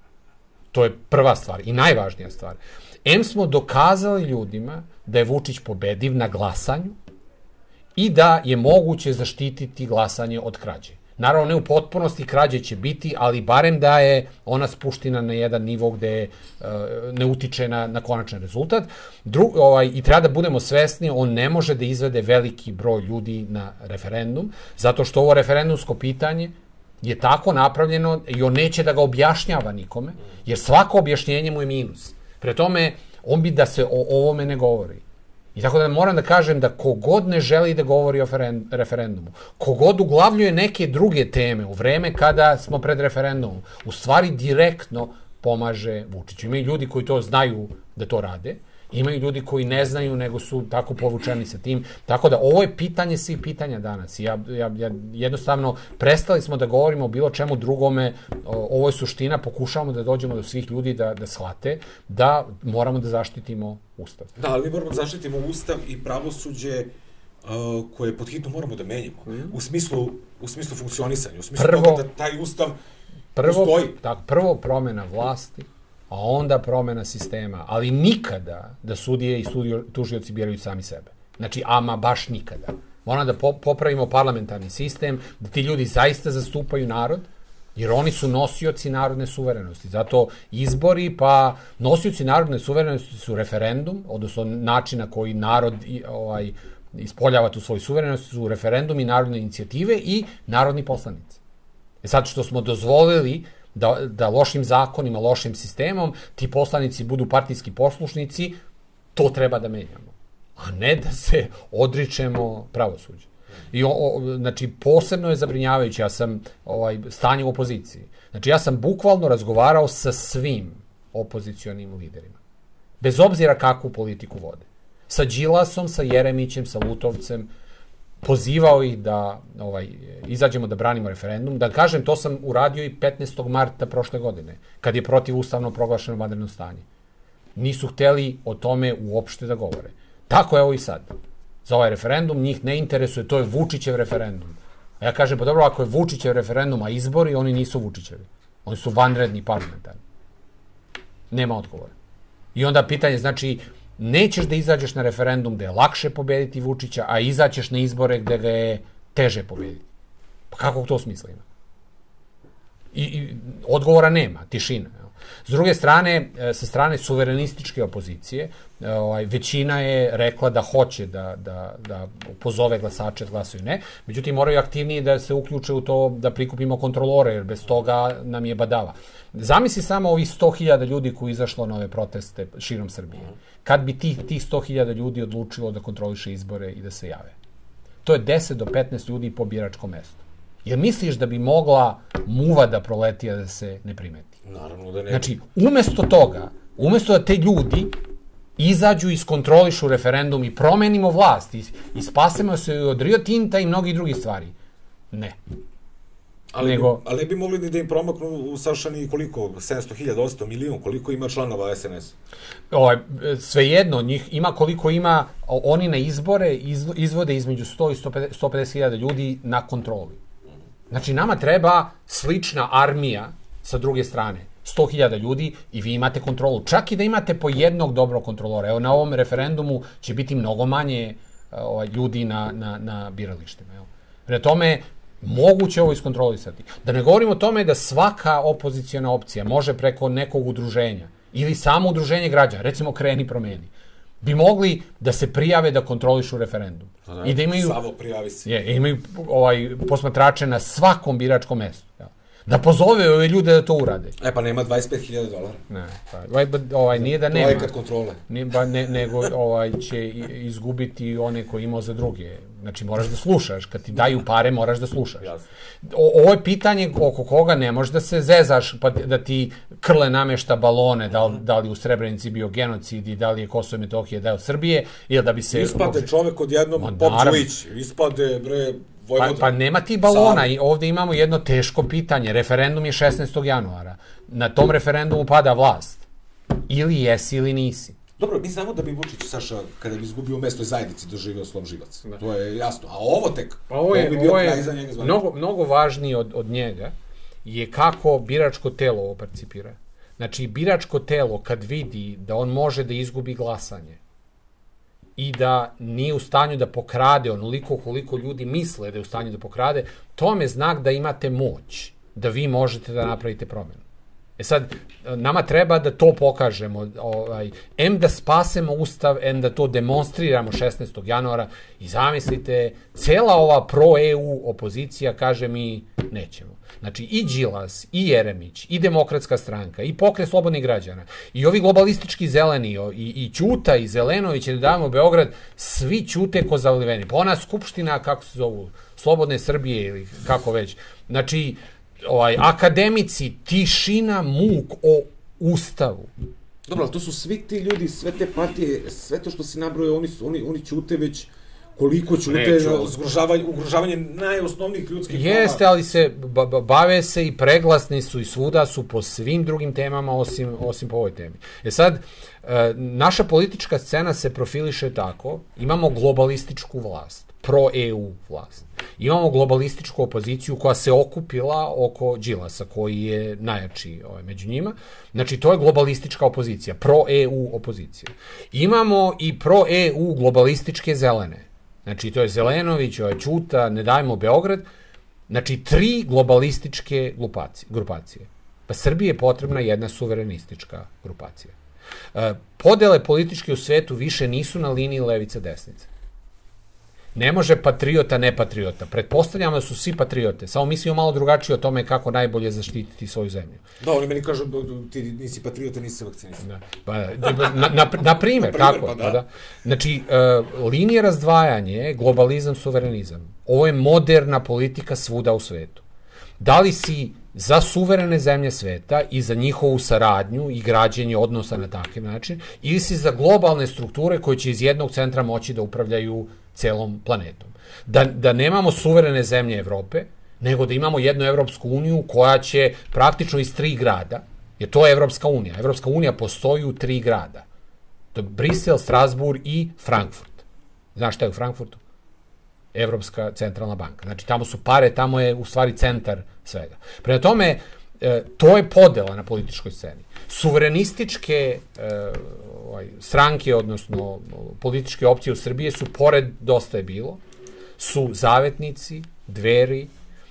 To je prva stvar i najvažnija stvar. Em smo dokazali ljudima da je Vučić pobediv na glasanju i da je moguće zaštititi glasanje od krađe. Naravno, ne u potpunosti, krađe će biti, ali barem da je ona spuština na jedan nivo gde ne utiče na konačan rezultat. I treba da budemo svesni, on ne može da izvede veliki broj ljudi na referendum, zato što ovo referendumsko pitanje je tako napravljeno i on neće da ga objašnjava nikome, jer svako objašnjenje mu je minus. Pre tome, on bi da se o ovome ne govori. I tako da moram da kažem da kogod ne želi da govori o referendumu, kogod uglavljuje neke druge teme u vreme kada smo pred referendumom, u stvari direktno pomaže Vučiću. Imaju ljudi koji to znaju da to rade, imaju ljudi koji ne znaju nego su tako povučeni sa tim. Tako da ovo je pitanje svih pitanja danas. Jednostavno prestali smo da govorimo o bilo čemu drugome, ovo je suština, pokušavamo da dođemo do svih ljudi da shvate da moramo da zaštitimo Ustav. Da, ali mi moramo da zaštitimo Ustav i pravosuđe koje pod hitno moramo da menjamo. U smislu funkcionisanja, u smislu toga da taj Ustav postoji. Prvo promena vlasti, a onda promena sistema, ali nikada da sudije i tužioci biraju sami sebe. Znači, ama baš nikada. Moramo da popravimo parlamentarni sistem, da ti ljudi zaista zastupaju narod, jer oni su nosioci narodne suverenosti. Zato izbori, pa nosioci narodne suverenosti su referendum, odnosno način na koji narod ispoljava tu svoju suverenost, su referendum i narodne inicijative i narodni poslanici. Sad što smo dozvolili da lošim zakonima, lošim sistemom, ti poslanici budu partijski poslušnici, to treba da menjamo. A ne da se odričemo pravosuđa. I, znači, posebno je zabrinjavajuće, ja sam stanje u opoziciji. Znači, ja sam bukvalno razgovarao sa svim opozicionim liderima. Bez obzira kakvu politiku vode. Sa Đilasom, sa Jeremićem, sa Lutovcem, pozivao ih da izađemo da branimo referendum. Da kažem, to sam uradio i 15. marta prošle godine, kad je protivustavno proglašeno vanredno stanje. Nisu hteli o tome uopšte da govore. Tako je ovo i sad. Za ovaj referendum njih ne interesuje, to je Vučićev referendum. A ja kažem, pa dobro, ako je Vučićev referendum, a izbori, oni nisu Vučićevi. Oni su vanredni parlamentarni. Nema odgovora. I onda pitanje, znači, nećeš da izađeš na referendum gde je lakše pobediti Vučića, a izaćeš na izbore gde ga je teže pobediti. Pa kakvog to smisla ima? I odgovora nema, tišina. S druge strane, sa strane suverenističke opozicije, većina je rekla da hoće da pozove glasače da glasaju ne, međutim moraju aktivnije da se uključe u to da prikupimo kontrolore, jer bez toga nam je badava. Zamisli samo ovih 100.000 ljudi koji izašlo na ove proteste širom Srbije. Kad bi tih 100.000 ljudi odlučilo da kontroliše izbore i da se jave? To je 10 do 15 ljudi po biračkom mestu. Jer misliš da bi mogla muva da proleti, a da se ne primeti? Naravno da ne. Znači, umesto toga, umesto da te ljudi izađu i iskontrolišu referendum i promenimo vlast i spasemo se od Rio Tinta i mnogih drugih stvari. Ne. Ali ne bi mogli ni da im promaknu u Sašani koliko? 700.000, 800 milijun? Koliko ima članova SNS? Svejedno, njih ima koliko ima, oni na izbore izvode između 100 i 150.000 ljudi na kontroli. Znači, nama treba slična armija sa druge strane. 100.000 ljudi i vi imate kontrolu. Čak i da imate po jednog dobrog kontrolora. Evo, na ovom referendumu će biti mnogo manje ljudi na biralištima. Pre tome, moguće ovo iskontrolisati. Da ne govorimo o tome da svaka opozicijona opcija može preko nekog udruženja ili samo udruženje građana, recimo Kreni promeni, bi mogli da se prijave da kontrolišu referendum. I da imaju, Savo, prijavi se. Imaju posmatrače na svakom biračkom mestu. Da pozove ove ljude da to urade. Pa nema $25.000. Ne, nije da nema. Projekat kontrole. Nego će izgubiti one koje imao za druge. Znači, moraš da slušaš. Kad ti daju pare, moraš da slušaš. Ovo je pitanje oko koga ne možeš da se zezaš, pa da ti Krle namešta balone, da li u Srebrenici bio genocid i da li je Kosovo i Metohija deo Srbije, ili da bi se... Ispade čovek odjednom Bob Đujić. Ispade, bre... Pa nema ti balona i ovde imamo jedno teško pitanje. Referendum je 16. januara. Na tom referendumu pada vlast. Ili jesi ili nisi. Dobro, mi znamo da bi Vučić, Saša, kada bi izgubio u mestoj zajednici, doživio slom živac. To je jasno. A ovo tek, ovo bi bio kraj za njega zvanično. Mnogo važniji od njega je kako biračko telo ovo percipira. Znači, biračko telo kad vidi da on može da izgubi glasanje i da nije u stanju da pokrade onoliko koliko ljudi misle da je u stanju da pokrade, to vam je znak da imate moć, da vi možete da napravite promenu. Sad, nama treba da to pokažemo, em da spasemo Ustav, em da to demonstriramo 16. januara i zamislite, cela ova pro-EU opozicija kaže mi nećemo. Znači, i Đilas, i Jeremić, i Demokratska stranka, i Pokret slobodnih građana, i ovi globalistički zeleni, i Ćuta, i Zelenović, da damo Beograd, svi ćute ko zaliveni. Pa ona skupština, kako se zovu, Slobodne Srbije ili kako već. Znači, akademici, tišina, muk o Ustavu. Dobro, ali to su svi ti ljudi, sve te partije, sve to što si nabrojao, oni ćute već koliko ćute ugrožavanje najosnovnijih ljudskih prava. Jeste, ali se bave se i preglasni su i svuda su po svim drugim temama osim po ovoj temi. Sad, naša politička scena se profiliše tako, imamo globalističku vlast, pro-EU vlast. Imamo globalističku opoziciju koja se okupila oko Đilasa, koji je najjači među njima. Znači, to je globalistička opozicija, pro-EU opozicija. Imamo i pro-EU globalističke zelene. Znači, to je Zelenović, Ćuta, Ne dajmo Beograd. Znači, 3 globalističke grupacije. Pa Srbiji je potrebna jedna suverenistička grupacija. Podele političke u svetu više nisu na liniji levica-desnica. Ne može patriota, ne patriota. Pretpostavljamo da su svi patriote. Samo mislimo malo drugačije o tome kako najbolje zaštititi svoju zemlju. Da, oni meni kažu ti nisi patriota, nisi se vakcinisan. Na primjer, tako. Znači, linija razdvajanja je globalizam, suverenizam. Ovo je moderna politika svuda u svetu. Da li si za suverene zemlje sveta i za njihovu saradnju i građenje odnosa na takav način, ili si za globalne strukture koje će iz jednog centra moći da upravljaju celom planetom. Da nemamo suverene zemlje Evrope, nego da imamo jednu Evropsku uniju koja će praktično iz 3 grada, jer to je Evropska unija. Evropska unija postoji u 3 grada. To je Brisel, Strasbourg i Frankfurt. Znaš šta je u Frankfurtu? Evropska centralna banka. Znači, tamo su pare, tamo je u stvari centar svega. Prema tome, to je podela na političkoj sceni. Suverenističke stranke, odnosno političke opcije u Srbiji su, pored Dosta je bilo, su Zavetnici, Dveri,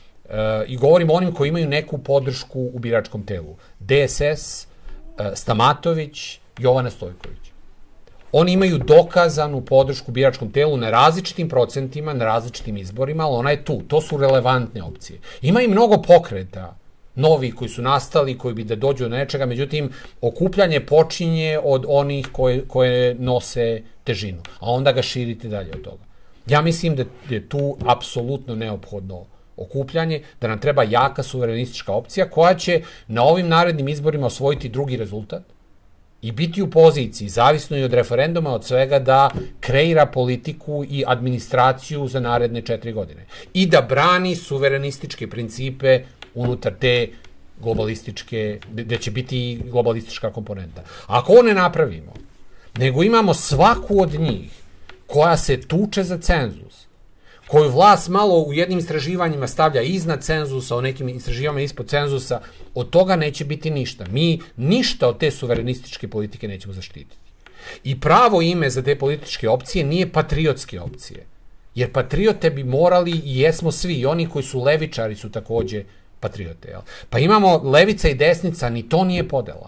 i govorim o onim koji imaju neku podršku u biračkom telu. DSS, Stamatović, Jovana Stojković. Oni imaju dokazanu podršku u biračkom telu na različitim procentima, na različitim izborima, ali ona je tu. To su relevantne opcije. Ima i mnogo pokreta novi koji su nastali, koji bi da dođu do nečega, međutim, okupljanje počinje od onih koje nose težinu, a onda ga širite dalje od toga. Ja mislim da je tu apsolutno neophodno okupljanje, da nam treba jaka suverenistička opcija koja će na ovim narednim izborima osvojiti drugi rezultat i biti u poziciji, zavisno i od referenduma, od svega, da kreira politiku i administraciju za naredne 4 godine. I da brani suverenističke principe unutar te globalističke, gde će biti globalistička komponenta. Ako ovo ne napravimo, nego imamo svaku od njih koja se tuče za cenzus, koju vlast malo u jednim istraživanjima stavlja iznad cenzusa, u nekim istraživanjima ispod cenzusa, od toga neće biti ništa. Mi ništa od te suverenističke politike nećemo zaštititi. I pravo ime za te političke opcije nije patriotske opcije. Jer patriote bi morali, i jesmo svi, i oni koji su levičari su takođe patriote. Jel? Pa imamo levica i desnica, ni to nije podela.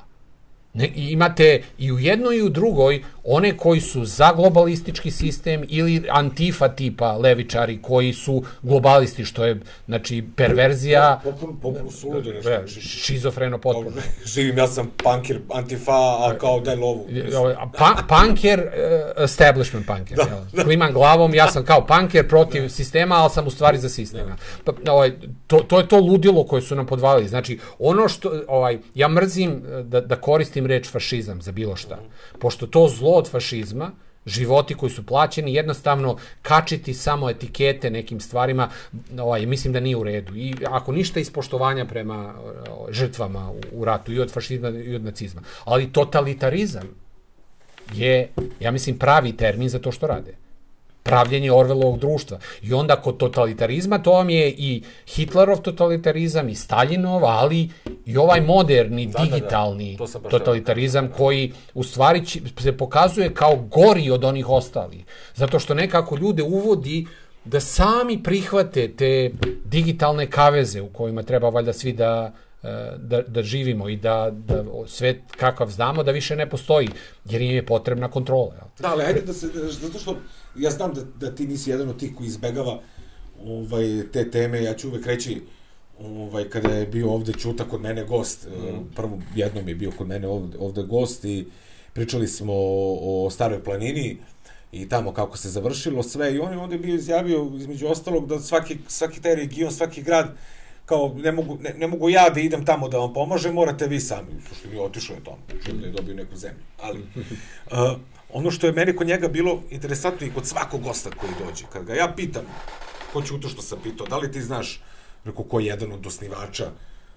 Imate i u jednoj i u drugoj one koji su za globalistički sistem ili antifa tipa levičari koji su globalisti, što je, znači, perverzija, Popuno suludo nešto. šizofreno potpuno. Živim, ja sam punker, antifa, a kao daj lovu. Punker, establishment punker. Klimam glavom, ja sam kao punker protiv sistema, ali sam u stvari za sistema. To je to ludilo koje su nam podvalili. Znači, ono što, ja mrzim da koristim reč fašizam za bilo šta. Pošto to zlo od fašizma, životi koji su plaćeni, jednostavno kačiti samo etikete nekim stvarima, mislim da nije u redu. I ako ništa iz poštovanja prema žrtvama u ratu, i od fašizma i od nacizma. Ali totalitarizam je, ja mislim, pravi termin za to što rade. Pravljenje Orvelovog društva. I onda kod totalitarizma, to vam je i Hitlerov totalitarizam, i Staljinov, ali i ovaj moderni, digitalni totalitarizam koji u stvari se pokazuje kao gori od onih ostalih. Zato što nekako ljude uvodi da sami prihvate te digitalne kaveze u kojima treba valjda svi da živimo i da svet kakav znamo da više ne postoji, jer im je potrebna kontrola. Da, ali hajde zato što ja znam da ti nisi jedan od tih koji izbegava te teme, ja ću uvek reći, kada je bio ovde Ćuta kod mene gost, prvo jednom je bio kod mene ovde gost i pričali smo o Staroj planini i tamo kako se završilo sve, i on je ovde bio izjavio, između ostalog, da svaki taj region, svaki grad, kao, ne mogu ja da idem tamo da vam pomožem, morate vi sami, što mi je otišao je tamo, da je dobio neku zemlju. Ali, ono što je meni kod njega bilo interesantno i kod svakog gosta koji dođe, kad ga ja pitam, ko ću to što sam pitao, da li ti znaš, rekao, ko je jedan od osnivača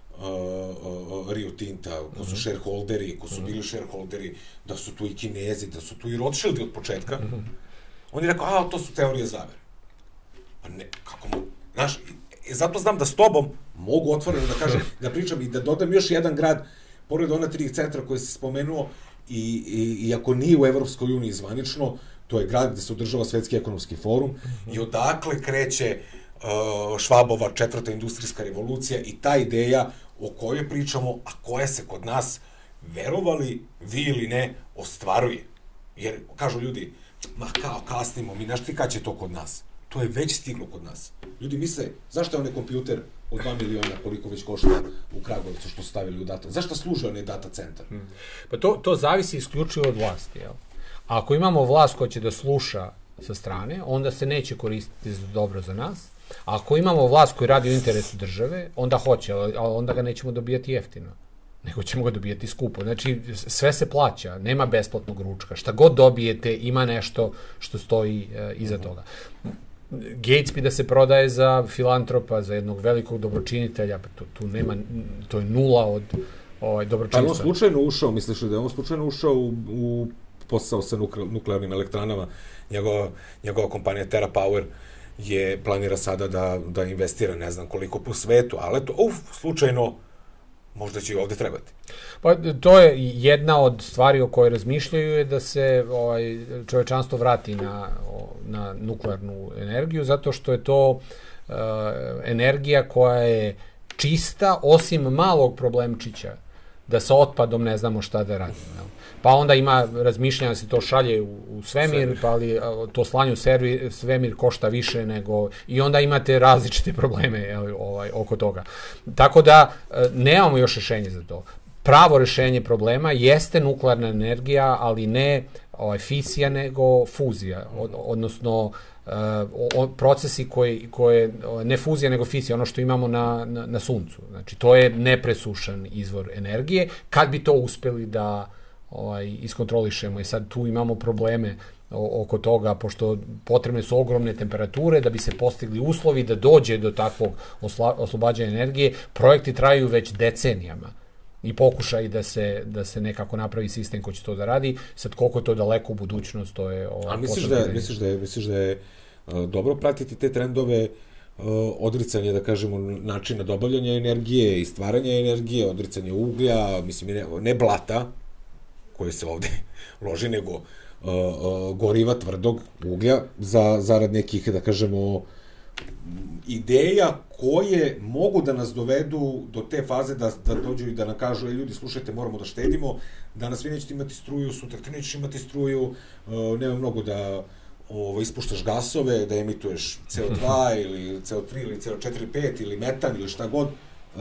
Rio Tinta, ko su shareholderi, ko su bili shareholderi, da su tu i Kinezi, da su tu i Rothschildi od početka, on je rekao, to su teorije zavere. Pa ne, kako mu, znaš, zato znam da s tobom mogu otvoreno da kažem, da pričam i da dodam još jedan grad, pored ona 3 centra koje si spomenuo, i ako nije u Evropskoj uniji zvanično, to je grad gde se održava Svetski ekonomski forum i odakle kreće Švabova 4. industrijska revolucija i ta ideja o kojoj pričamo, a koja se kod nas, verovali vi ili ne, ostvaruje. Jer, kažu ljudi, kao kasnimo, mi znaš ti kad će to kod nas? To je već stiglo kod nas. Ljudi misle, zašto je onaj kompjuter od 2 miliona, koliko već košta u Kragujevcu što su stavili u data? Zašto služi onaj data centar? Pa to zavisi isključivo od vlasti, jel? A ako imamo vlast koja će da sluša sa strane, onda se neće koristiti dobro za nas. Ako imamo vlast koji radi u interesu države, onda hoće, ali onda ga nećemo dobijati jeftino, nego ćemo ga dobijati skupo. Znači, sve se plaća, nema besplatnog ručka. Šta god dobijete, ima nešto što stoji iza toga. Gates bi da se prodaje za filantropa, za jednog velikog dobročinitelja, tu nema, to je nula od dobročinstva. Pa on slučajno ušao, misliš da je on slučajno ušao u posao sa nuklearnim elektranama, njegova kompanija TerraPower planira sada da investira ne znam koliko po svetu, ali eto, slučajno možda će i ovde trebati. Pa to je jedna od stvari o kojoj razmišljaju je da se čovečanstvo vrati na nuklearnu energiju, zato što je to energija koja je čista, osim malog problemčića, da sa otpadom ne znamo šta da radimo. Pa onda ima razmišljanja da se to šalje u svemir, pa ali to slanje u svemir košta više nego... I onda imate različite probleme oko toga. Tako da nemamo još rešenje za to. Pravo rešenje problema jeste nuklearna energija, ali ne fisija nego fuzija, odnosno procesi koje ne fuzija nego fisija, ono što imamo na suncu. Znači, to je nepresušan izvor energije. Kad bi to uspeli da iskontrolišemo i sad tu imamo probleme oko toga, pošto potrebne su ogromne temperature da bi se postigli uslovi da dođe do takvog oslobađanja energije. Projekti traju već decenijama i pokušaj da se nekako napravi sistem koji će to da radi. Sad koliko to daleko u budućnost, to je... A misliš da je dobro pratiti te trendove odricanje, da kažemo, načina dobavljanja energije i stvaranja energije, odricanje uglja, mislim, ne blata, koje se ovde loži, nego goriva tvrdog uglja zarad nekih, da kažemo, ideja koje mogu da nas dovedu do te faze da dođu i da nam kažu, ljudi, slušajte, moramo da štedimo, danas vi nećete imati struju, sutra ti nećeš imati struju, nema mnogo da ispuštaš gasove, da emituješ CO2 ili CO3 ili CO4-5 ili metan ili šta god,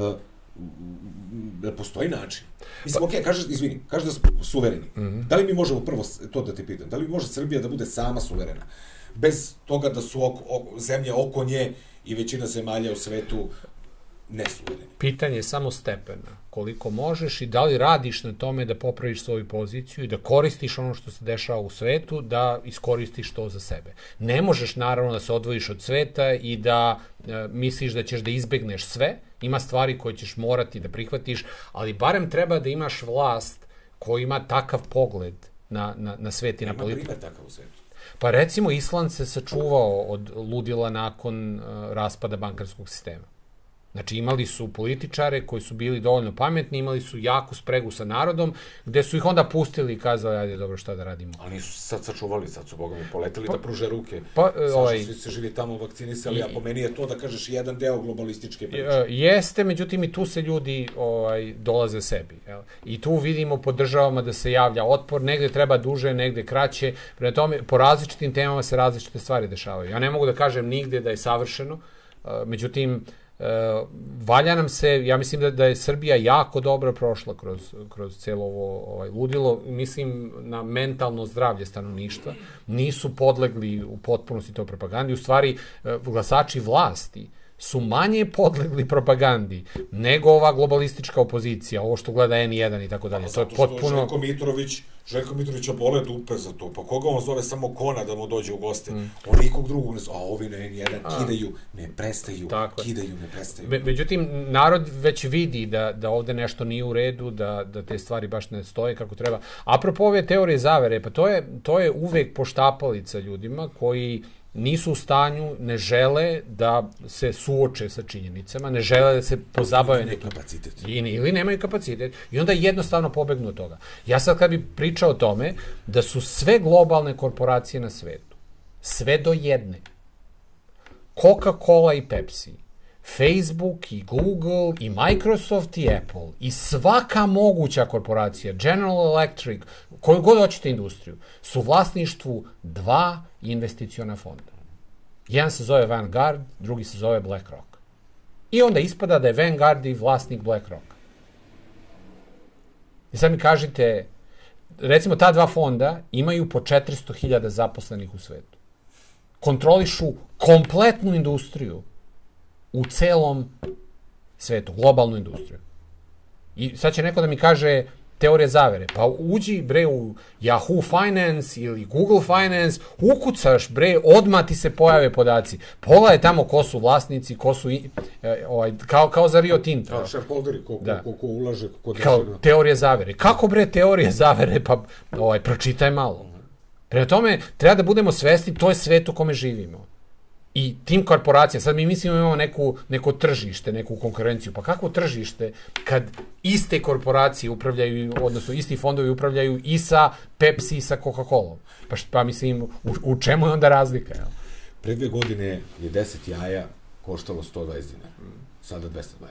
da postoji način. Mislim, kažeš da smo suvereni. Da li mi možemo, prvo to da te pitam, da li može Srbija da bude sama suverena? Bez toga da su zemlje oko nje i većina zemalja u svetu nesuvereni. Pitanje je samo stepena. Koliko možeš i da li radiš na tome da popraviš svoju poziciju i da koristiš ono što se dešava u svetu, da iskoristiš to za sebe. Ne možeš naravno da se odvojiš od sveta i da misliš da ćeš da izbegneš sve. Ima stvari koje ćeš morati da prihvatiš, ali barem treba da imaš vlast koja ima takav pogled na svet i na politiku. Ima primer takav u svetu. Pa recimo Island se sačuvao od ludila nakon raspada bankarskog sistema. Znači imali su političare koji su bili dovoljno pametni, imali su jaku spregu sa narodom, gde su ih onda pustili i kazali, ajde, dobro, šta da radimo. Ali nisu sad sačuvali, sad su, boga mi, poleteli da pruže ruke. Svi se živi tamo vakcinisali, a po meni je to, da kažeš, jedan deo globalističke priče. Jeste, međutim i tu se ljudi dolaze sebi. I tu vidimo po državama da se javlja otpor, negde treba duže, negde kraće. Prema tome, po različitim temama se različite stvari dešavaju. Ja ne mogu da kažem nigde da je savršeno, međutim, valja nam se, ja mislim da je Srbija jako dobro prošla kroz celo ovo ludilo, mislim na mentalno zdravlje stanovništva, nisu podlegli u potpunosti toj propagandi, u stvari glasači vlasti su manje podlegli propagandi nego ova globalistička opozicija, ovo što gleda N1 i tako dalje. To je potpuno... Željko Mitrović obole dupe za to, pa koga on zove samo Kona da mu dođe u goste, on nikog drugog ne zove, a ovi na N1 kidaju, ne prestaju, kidaju, ne prestaju. Međutim, narod već vidi da ovde nešto nije u redu, da te stvari baš ne stoje kako treba. Apropo ove teorije zavere, pa to je uvek poštapalica ljudima koji nisu u stanju, ne žele da se suoče sa činjenicama, ne žele da se pozabave nekim... Ili nemaju kapacitet. I onda jednostavno pobegnu od toga. Ja sad kad bih pričao o tome da su sve globalne korporacije na svetu, sve do jedne, Coca-Cola i Pepsi, Facebook i Google i Microsoft i Apple i svaka moguća korporacija, General Electric, koju god hoćete industriju, su u vlasništvu dva investiciona fonda. Jedan se zove Vanguard, drugi se zove BlackRock. I onda ispada da je Vanguard i vlasnik BlackRock. I sad mi kažite, recimo ta dva fonda imaju po 400.000 zaposlenih u svetu. Kontrolišu kompletnu industriju u celom svetu, globalnu industriju. I sad će neko da mi kaže teorija zavere. Pa uđi, bre, u Yahoo Finance ili Google Finance, ukucaš, bre, odmah ti se pojave podaci. Pogledaj tamo ko su vlasnici, ko su, kao za Rio Tinto. Shareholderi, ko ulaže, ko kao teorija zavere. Kako, bre, teorija zavere? Pa, pročitaj malo. Prema tome, treba da budemo svesni, to je svet u kome živimo. I tim korporacijama, sad mi mislimo imamo neko tržište, neku konkurenciju, pa kako tržište kad iste korporacije upravljaju, odnosno isti fondovi upravljaju i sa Pepsi i sa Coca-Colom? Pa mislim, u čemu je onda razlika? Jel? Pre 2 godine je 10 jaja koštalo 120 dinara, sada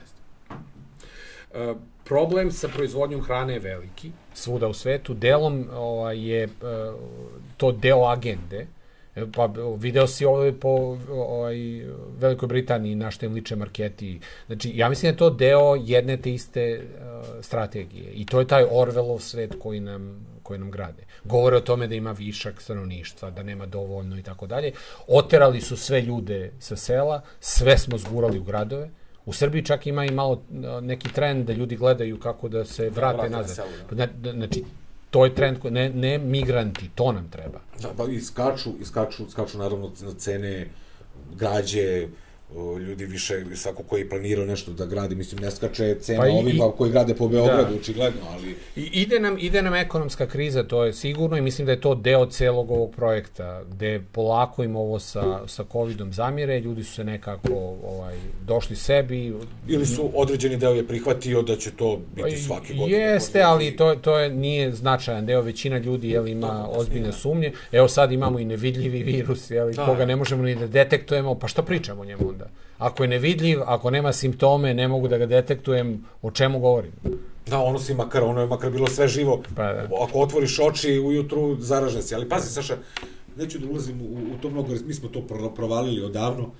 220. Problem sa proizvodnjom hrane je veliki, svuda u svetu, delom je to deo agende. Pa video si ovdje po Velikoj Britaniji na što im liče marketi. Znači, ja mislim da je to deo jedne te iste strategije. I to je taj Orwellov svet koji nam grade. Govore o tome da ima višak stanovništva, da nema dovoljno i tako dalje. Oterali su sve ljude sa sela, sve smo zgurali u gradove. U Srbiji čak ima i malo neki trend da ljudi gledaju kako da se vrate nazad. Znači, to je trend, ne migranti, to nam treba. Da, pa iskaču naravno na cene građe, ljudi više, svako koji planirao nešto da gradi, mislim, ne skače cena ovima koji grade po Beogradu, očigledno, ali... Ide nam ekonomska kriza, to je sigurno, i mislim da je to deo celog ovog projekta, gde polako im ovo sa COVID-om zamire, ljudi su se nekako došli sebi. Ili su određeni deo je prihvatio da će to biti svake godine. Jeste, ali to nije značajan deo, većina ljudi ima ozbiljne sumnje. Evo sad imamo i nevidljivi virus, koga ne možemo ni da detektujemo, pa što pričamo o njemu onda? Ako je nevidljiv, ako nema simptome, ne mogu da ga detektujem, o čemu govorim? Da, ono je makar bilo sve živo. Ako otvoriš oči ujutru, zaražen si. Ali pazi, Saša, neću da ulazim u to mnogo, jer mi smo to provalili odavno.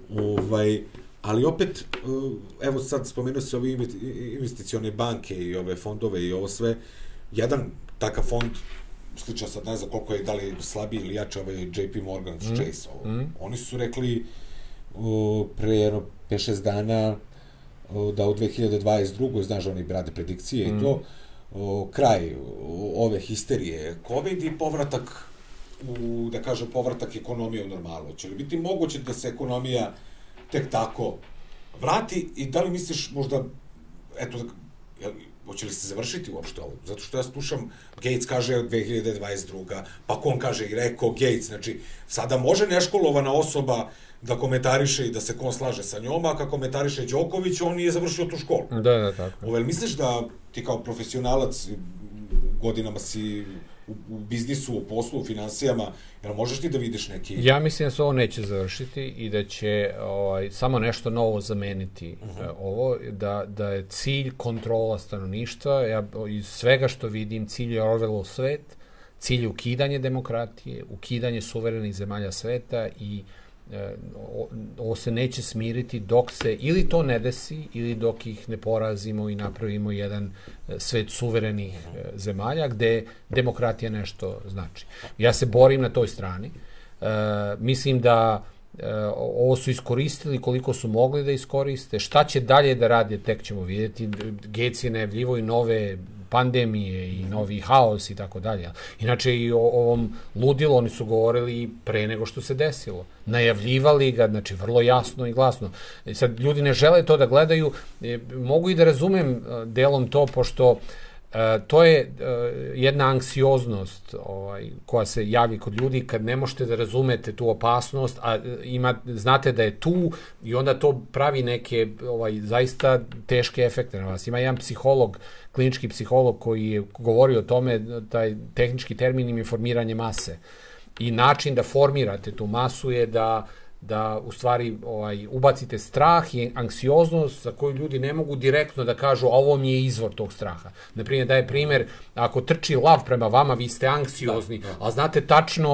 Ali opet, evo sad spomenuo se ove investicione banke i ove fondove i ovo sve. Jedan takav fond, sličan sad ne znam koliko je, da li slabiji ili jače, JP Morgan Chase. Oni su rekli pre 5-6 dana da u 2022. znaš, oni rade predikcije i to, kraj ove histerije COVID i povratak ekonomije u normalu. Će li biti moguće da se ekonomija tek tako vrati i da li misliš možda, hoće li se završiti uopšte ovo? Zato što ja slušam, Gates kaže 2022. Pa on kaže i rekao Gates, znači sada može neškolovana osoba da komentariše i da se kon slaže sa njom, a kad komentariše Đoković, on nije završio tu školu. Da, tako. Misliš da ti kao profesionalac godinama si u biznisu, u poslu, u finansijama, jel možeš ti da vidiš neki... Ja mislim da se ovo neće završiti i da će samo nešto novo zameniti ovo, da je cilj kontrola stanovništva. Ja iz svega što vidim, cilj je Orwellov svet, cilj je ukidanje demokratije, ukidanje suverenih zemalja sveta i ovo se neće smiriti dok se ili to ne desi ili dok ih ne porazimo i napravimo jedan svet suverenih zemalja gde demokratija nešto znači. Ja se borim na toj strani. Mislim da ovo su iskoristili koliko su mogli da iskoriste. Šta će dalje da rade, tek ćemo vidjeti. Gates je najavljivo i nove pandemije i novi haos i tako dalje. Inače i o ovom ludilu oni su govorili pre nego što se desilo. Najavljivali ga, znači vrlo jasno i glasno. Sad ljudi ne žele to da gledaju, mogu i da razumem delom to, pošto to je jedna anksioznost koja se javi kod ljudi kad ne možete da razumete tu opasnost, a znate da je tu i onda to pravi neke zaista teške efekte na vas. Ima jedan psiholog, klinički psiholog koji je govorio o tome, taj tehnički termin im je formiranje mase. I način da formirate tu masu je da u stvari ubacite strah i anksioznost za koju ljudi ne mogu direktno da kažu a ovo mi je izvor tog straha. Naprimjer, daje primjer, ako trči lav prema vama, vi ste anksiozni, a znate tačno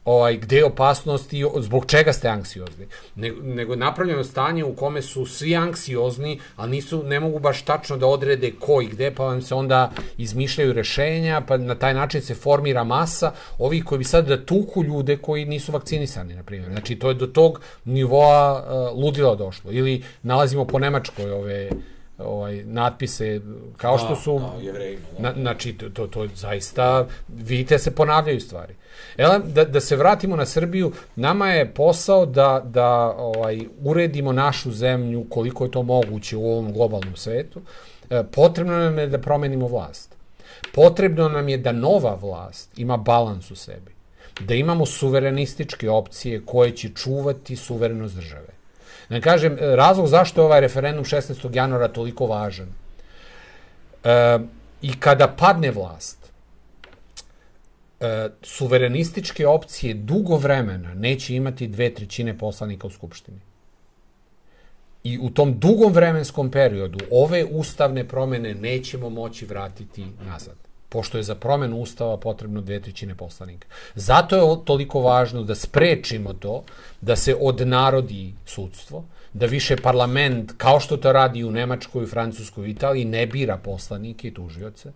gde je opasnost i zbog čega ste anksiozni. Nego je napravljeno stanje u kome su svi anksiozni, ali ne mogu baš tačno da odrede ko i gde, pa vam se onda izmišljaju rešenja, pa na taj način se formira masa ovih koji bi sad da tuku ljude koji nisu vakcinisani, na primjer. Znači, to je do tog nivoa ludila došlo. Ili nalazimo po Nemačkoj natpise, kao što su... Znači, to zaista, vidite, se ponavljaju stvari. Da se vratimo na Srbiju, nama je posao da uredimo našu zemlju koliko je to moguće u ovom globalnom svetu. Potrebno nam je da promenimo vlast. Potrebno nam je da nova vlast ima balans u sebi. Da imamo suverenističke opcije koje će čuvati suverenost države. Da kažem, razlog zašto je ovaj referendum 16. januara toliko važan. I kada padne vlast, suverenističke opcije dugo vremena neće imati 2/3 poslanika u Skupštini. I u tom dugom vremenskom periodu ove ustavne promene nećemo moći vratiti nazad, pošto je za promenu ustava potrebno 2/3 poslanika. Zato je toliko važno da sprečimo to, da se odnarodi sudstvo, da više parlament, kao što to radi u Nemačkoj, Francuskoj, Italiji, ne bira poslanike i tužioce.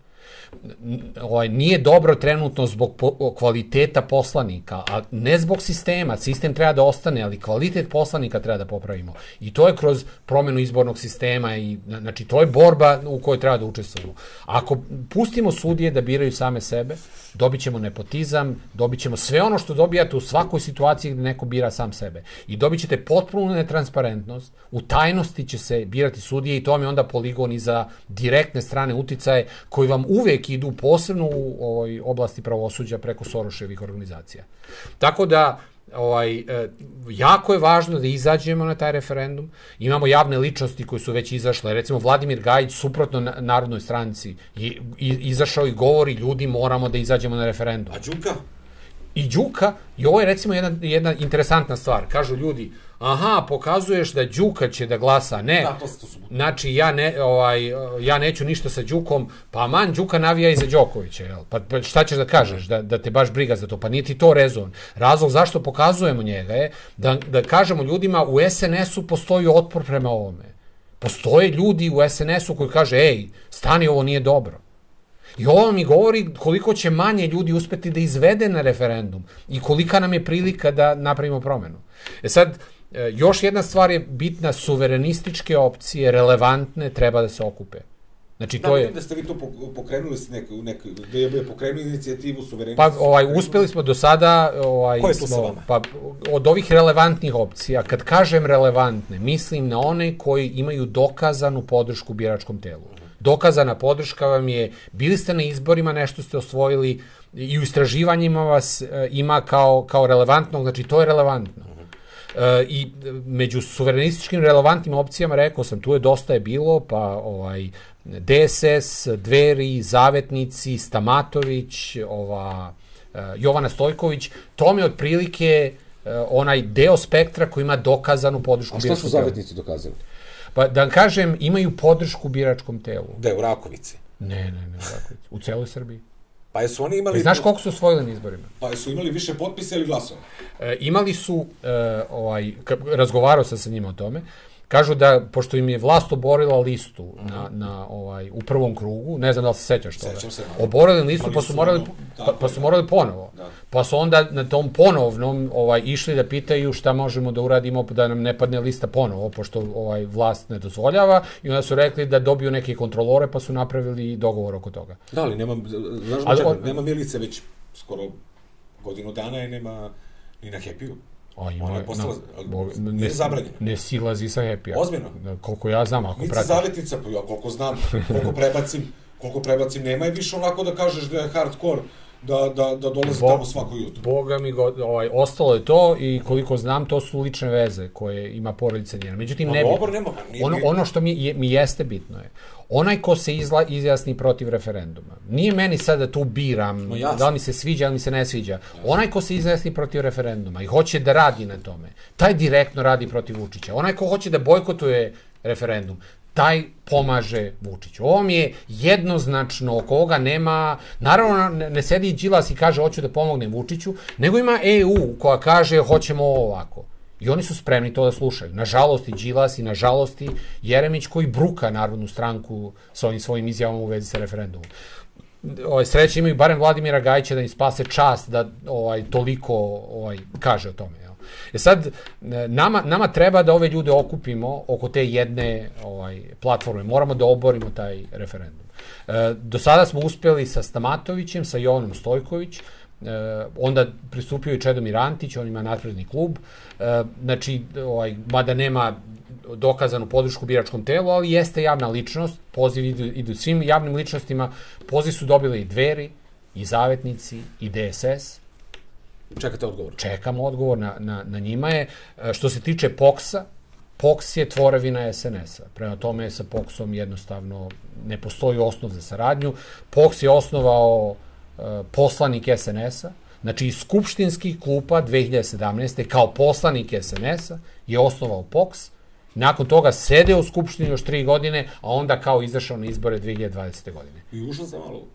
Nije dobro trenutno zbog kvaliteta poslanika, a ne zbog sistema. Sistem treba da ostane, ali kvalitet poslanika treba da popravimo. I to je kroz promenu izbornog sistema. Znači, to je borba u kojoj treba da učestvujemo. Ako pustimo sudije da biraju same sebe, dobit ćemo nepotizam, dobit ćemo sve ono što dobijate u svakoj situaciji gde neko bira sam sebe. I dobit ćete potpunu netransparentnost, u tajnosti će se birati sudije i to vam je onda poligon i za direktne strane uticaje koji vam uvek idu posebno u ovoj oblasti pravosuđa preko Soroševih organizacija. Tako da, jako je važno da izađemo na taj referendum. Imamo javne ličnosti koje su već izašle. Recimo, Vladimir Gajić, suprotno Narodnoj stranci, izašao i govori, ljudi, moramo da izađemo na referendum. A Đuka? I Đuka, i ovo je recimo jedna interesantna stvar. Kažu ljudi, aha, pokazuješ da Đuka će da glasa, ne. Znači, ja neću ništa sa Đukom, pa man, Đuka navija i za Đokovića, jel? Pa šta ćeš da kažeš, da te baš briga za to? Pa nije ti to rezon. Razlog zašto pokazujemo njega je da kažemo ljudima u SNS-u postoji otpor prema ovome. Postoje ljudi u SNS-u koji kaže, ej, stani, ovo nije dobro. I ovo mi govori koliko će manje ljudi uspeti da izvede na referendum i kolika nam je prilika da napravimo promenu. Sad, još jedna stvar je bitna, suverenističke opcije, relevantne, treba da se okupe. Znači, to je... Da ste vi to pokrenuli, da je pokrenuli inicijativu suverenista. Pa, uspeli smo do sada... Ko je to sa vama? Pa, od ovih relevantnih opcija, kad kažem relevantne, mislim na one koji imaju dokazanu podršku biračkom telu. Dokazana podrška vam je, bili ste na izborima, nešto ste osvojili i u istraživanjima vas ima kao relevantnog, znači to je relevantno. I među suverenističkim relevantnim opcijama, rekao sam, tu je Dosta je bilo, pa DSS, Dveri, Zavetnici, Stamatović, Jovana Stojković, to mi je otprilike onaj deo spektra koji ima dokazanu podršku biračkom telu. A šta su Zavetnici dokazali? Pa da kažem, imaju podršku biračkom telu. Da je u Rakovici? Ne, u Rakovici. U celoj Srbiji. Pa jesu oni imali... Znaš koliko su osvojili na izborima? Pa jesu imali više potpisa ili glasova? Imali su, razgovarao sam sa njima o tome, kažu da, pošto im je vlast oborila listu u prvom krugu, ne znam da li se sećaš toga. Sećam se. Oborili listu pa su morali ponovo. Pa su onda na tom ponovnom išli da pitaju šta možemo da uradimo da nam ne padne lista ponovo, pošto vlast ne dozvoljava, i onda su rekli da dobiju neke kontrolore, pa su napravili dogovor oko toga. Da, ali nema Milice već skoro godinu dana i nema ni na Happy-u. Ona je postala, nije zabranjena. Ne silazi sa Happy-a. Ozbiljno? Koliko ja znam, ako pratiš. Nici Zavetnica, pa ja koliko znam, koliko prebacim, nema je više onako da kažeš da je hardcore, da dolazi tamo svako jutro. Boga mi, ostalo je to i koliko znam, to su lične veze koje ima porodica njena. Međutim, ono što mi jeste bitno je, onaj ko se izjasni protiv referenduma, nije meni sad da tu biram, da li mi se sviđa, da li mi se ne sviđa, onaj ko se izjasni protiv referenduma i hoće da radi na tome, taj direktno radi protiv Vučića. Onaj ko hoće da bojkotuje referendum, taj pomaže Vučiću. Ovo mi je jednoznačno, oko ovoga nema, naravno ne sedi Đilas i kaže hoću da pomognem Vučiću, nego ima EU koja kaže hoćemo ovo ovako. I oni su spremni to da slušaju. Nažalost i Đilas i nažalost i Jeremić koji bruka Narodnu stranku sa ovim svojim izjavama u vezi sa referendumom. Sreće imaju barem Vladimira Gajića da im spase čast da toliko kaže o tome. Sad, nama treba da ove ljude okupimo oko te jedne platforme. Moramo da oborimo taj referendum. Do sada smo uspjeli sa Stamatovićem, sa Jovanom Stojković, onda pristupio i Čedomir Antić, on ima napredni klub, znači, mada nema dokazanu podršku biračkom telu, ali jeste javna ličnost, poziv idu svim javnim ličnostima, poziv su dobili i Dveri, i Zavetnici, i DSS. Čekate odgovor? Čekamo odgovor, na njima je. Što se tiče POKS-a, POKS je tvorevina SNS-a. Prema tome sa POKS-om jednostavno ne postoji osnov za saradnju. POKS je osnovao poslanik SNS-a, znači iz skupštinskih klupa 2017. kao poslanik SNS-a je osnovao POKS. Nakon toga sedeo u Skupštini još 3 godine, a onda kao izašao na izbore 2020. godine. I ušao sam malo.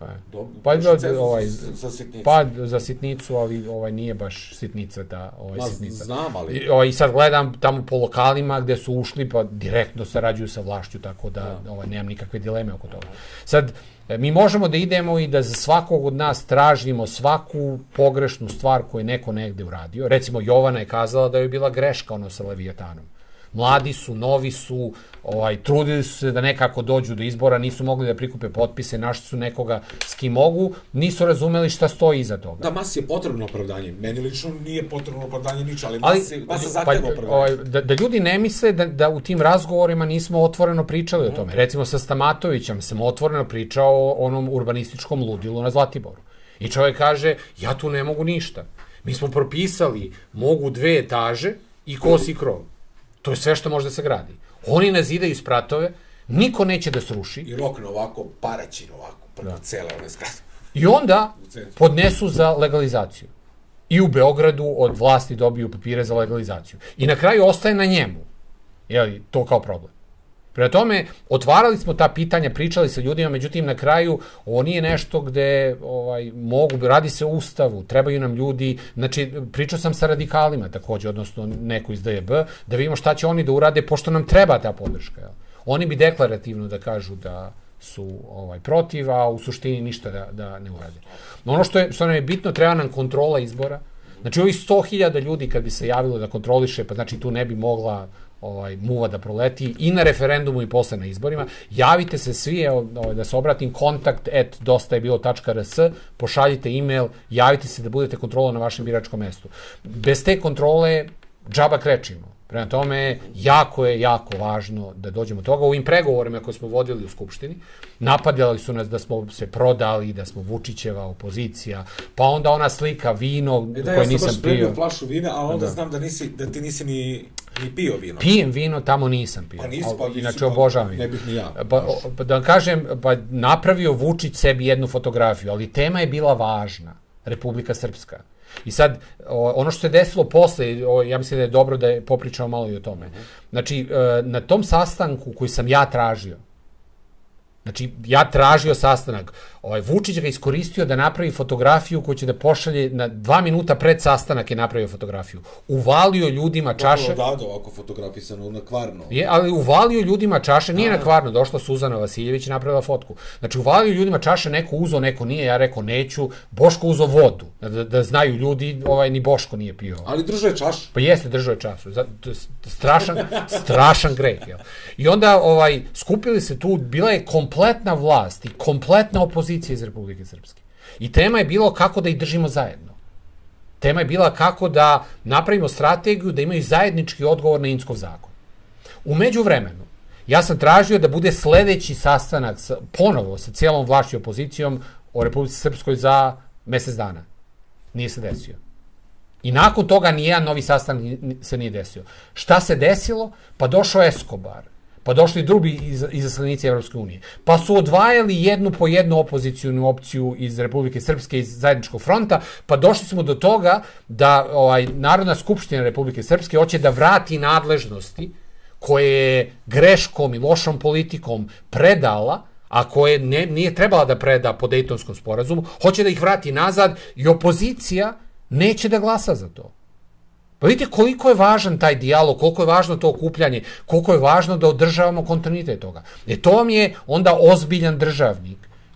Pa za sitnicu, ali nije baš sitnica ta sitnica. Znam, ali... I sad gledam tamo po lokalima gde su ušli, pa direktno sarađuju sa vlašću, tako da nemam nikakve dileme oko toga. Sad, mi možemo da idemo i da za svakog od nas tražimo svaku pogrešnu stvar koju je neko negde uradio. Recimo, Jovana je kazala da je bila greška ono sa Leviatanom. Mladi su, novi su, trudili su se da nekako dođu do izbora, nisu mogli da prikupe potpise, našli su nekoga s kim mogu, nisu razumeli šta stoji iza toga. Da, masi je potrebno opravdanje. Meni lično nije potrebno opravdanje niča, ali masa zahteva opravdanje. Da ljudi ne misle da u tim razgovorima nismo otvoreno pričali o tome. Recimo sa Stamatovićem sam otvoreno pričao o onom urbanističkom ludilu na Zlatiboru. I čovjek kaže, ja tu ne mogu ništa. Mi smo propisali, mogu 2 etaže i kosi krov. To je sve što može da se gradi. Oni nazidaju spratove, niko neće da sruši. I rokne ovako, paraćin ovako, preko cele one zgrade. I onda podnesu za legalizaciju. I u Beogradu od vlasti dobiju papire za legalizaciju. I na kraju ostaje na njemu. Jeli, to kao problem. Prema tome, otvarali smo ta pitanja, pričali sa ljudima, međutim, na kraju, ovo nije nešto gde radi se o ustavu, trebaju nam ljudi, znači, pričao sam sa radikalima takođe, odnosno neko iz DJB, da vidimo šta će oni da urade, pošto nam treba ta podrška. Oni bi deklarativno da kažu da su protiv, a u suštini ništa da ne urade. Ono što nam je bitno, treba nam kontrola izbora. Znači, ovih 100.000 ljudi kad bi se javilo da kontroliše, pa znači tu ne bi mogla muva da proleti i na referendumu i posle na izborima. Javite se svi, da se obratim, kontakt@dostajebilo.rs, pošaljite e-mail, javite se da budete kontrola na vašem biračkom mestu. Bez te kontrole džaba krečimo. Prema tome, jako je važno da dođemo do toga. U ovim pregovorima koje smo vodili u Skupštini, napadali su nas da smo se prodali, da smo Vučićeva opozicija, pa onda ona slika vino koje nisam pio. Ja sam baš spremio flašu vina, a onda znam da ti nisi ni pio vino. Pijem vino, tamo nisam pio. Pa nisi, pa inače obožavam vino. Ne bih ni ja. Da vam kažem, napravio Vučić sebi jednu fotografiju, ali tema je bila važna. Republika Srpska. I sad, ono što se desilo posle, ja mislim da je dobro da je popričao malo i o tome. Znači, na tom sastanku koji sam ja tražio, znači, ja tražio sastanak, Vučić ga iskoristio da napravi fotografiju koju će da pošalje, na 2 minuta pred sastanak je napravio fotografiju. Uvalio ljudima čaše. Odavde ovako fotografisano na Kvarno. Ali uvalio ljudima čaše, nije na Kvarno, došla Suzana Vasiljević i napravila fotku. Znači, uvalio ljudima čaše, neko uzeo, neko nije, ja rekao neću, Boško uzeo vodu, da znaju ljudi, ni Boško nije pio. Ali držao je čašu. Pa jeste, držao je čašu. Strašan greh. I onda skupili se tu, bila je kompletna vlast i kompletna opozicija iz Republike Srpske. I tema je bilo kako da ih držimo zajedno. Tema je bila kako da napravimo strategiju da imaju zajednički odgovor na Inckov zakon. U međuvremenu, ja sam tražio da bude sledeći sastanak ponovo sa cijelom vlašću i opozicijom o Republici Srpskoj za mesec dana. Nije se desio. I nakon toga nijedan novi sastanak se nije desio. Šta se desilo? Pa došao Escobar. Pa došli drugi izaslanici Evropske unije. Pa su odvajali jednu po jednu opozicijnu opciju iz Republike Srpske, iz Zajedničkog fronta, pa došli smo do toga da Narodna skupština Republike Srpske hoće da vrati nadležnosti koje je greškom i lošom politikom predala, a koje nije trebala da preda po Dejtonskom sporazumu, hoće da ih vrati nazad i opozicija neće da glasa za to. Pa vidite koliko je važan taj dijalog, koliko je važno to okupljanje, koliko je važno da održavamo kontinuitet toga. To vam je onda ozbiljan državnik,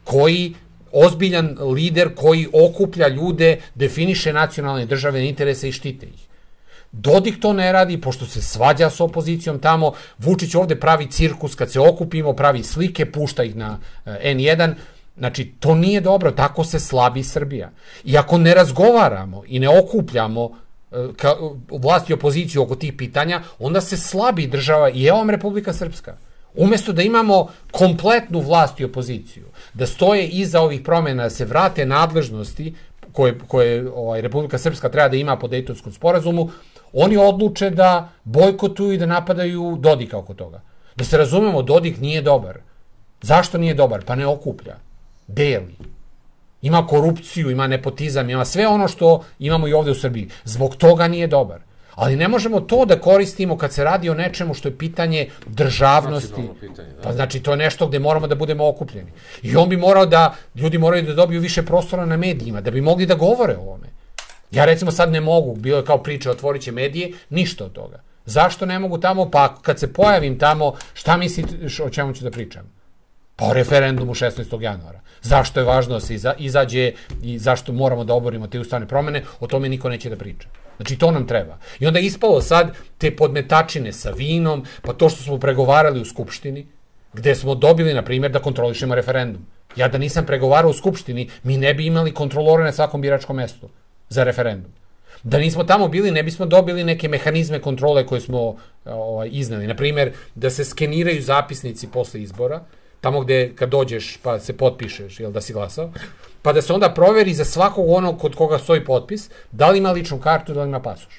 ozbiljan lider koji okuplja ljude, definiše nacionalne državne interese i štite ih. Dodik to ne radi, pošto se svađa s opozicijom tamo, Vučić ovde pravi cirkus, kad se okupimo, pravi slike, pušta ih na N1, znači to nije dobro, tako se slabi Srbija. I ako ne razgovaramo i ne okupljamo vlast i opoziciju oko tih pitanja, onda se slabi država i evo vam Republika Srpska. Umesto da imamo kompletnu vlast i opoziciju, da stoje iza ovih promjena, da se vrate nadležnosti koje Republika Srpska treba da ima po Dejtonskom sporazumu, oni odluče da bojkotuju i da napadaju Dodika oko toga. Da se razumemo, Dodik nije dobar. Zašto nije dobar? Pa ne okuplja. Deli. Ima korupciju, ima nepotizam, ima sve ono što imamo i ovde u Srbiji. Zbog toga nije dobar. Ali ne možemo to da koristimo kad se radi o nečemu što je pitanje državnosti. Pa znači to je nešto gde moramo da budemo okupljeni. I on bi morao da, ljudi moraju da dobiju više prostora na medijima, da bi mogli da govore o ovome. Ja recimo sad ne mogu, bilo je kao priča, otvorit će medije, ništa od toga. Zašto ne mogu tamo? Pa kad se pojavim tamo, šta misliš o čemu ću da pričam? Pa o referendumu 16. januara. Zašto je važno da se izađe i zašto moramo da oborimo te ustavne promene, o tome niko neće da priča. Znači, to nam treba. I onda je ispalo sad te podmetačine sa vinom, pa to što smo pregovarali u Skupštini, gde smo dobili, na primjer, da kontrolišemo referendum. Ja da nisam pregovarao u Skupštini, mi ne bi imali kontrolore na svakom biračkom mestu za referendum. Da nismo tamo bili, ne bismo dobili neke mehanizme kontrole koje smo izneli. Na primjer, da se skeniraju zapisnici posle izbora, tamo gde kad dođeš pa se potpišeš, jel da si glasao, pa da se onda proveri za svakog onog kod koga stoji potpis, da li ima ličnu kartu, da li ima pasoš.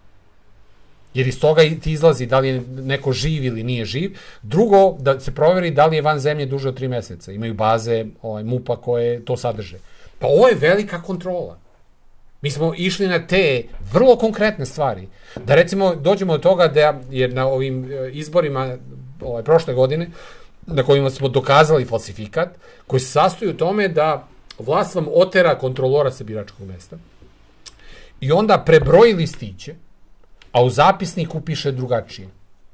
Jer iz toga ti izlazi da li je neko živ ili nije živ. Drugo, da se proveri da li je van zemlje duže od 3 meseca. Imaju baze MUP-a koje to sadrže. Pa ovo je velika kontrola. Mi smo išli na te vrlo konkretne stvari. Da recimo dođemo do toga da je na ovim izborima prošle godine, na kojima smo dokazali falsifikat, koji se sastoji u tome da vlast vam otera kontrolora sa biračkog mesta i onda prebroji listiće, a u zapisniku piše drugačije.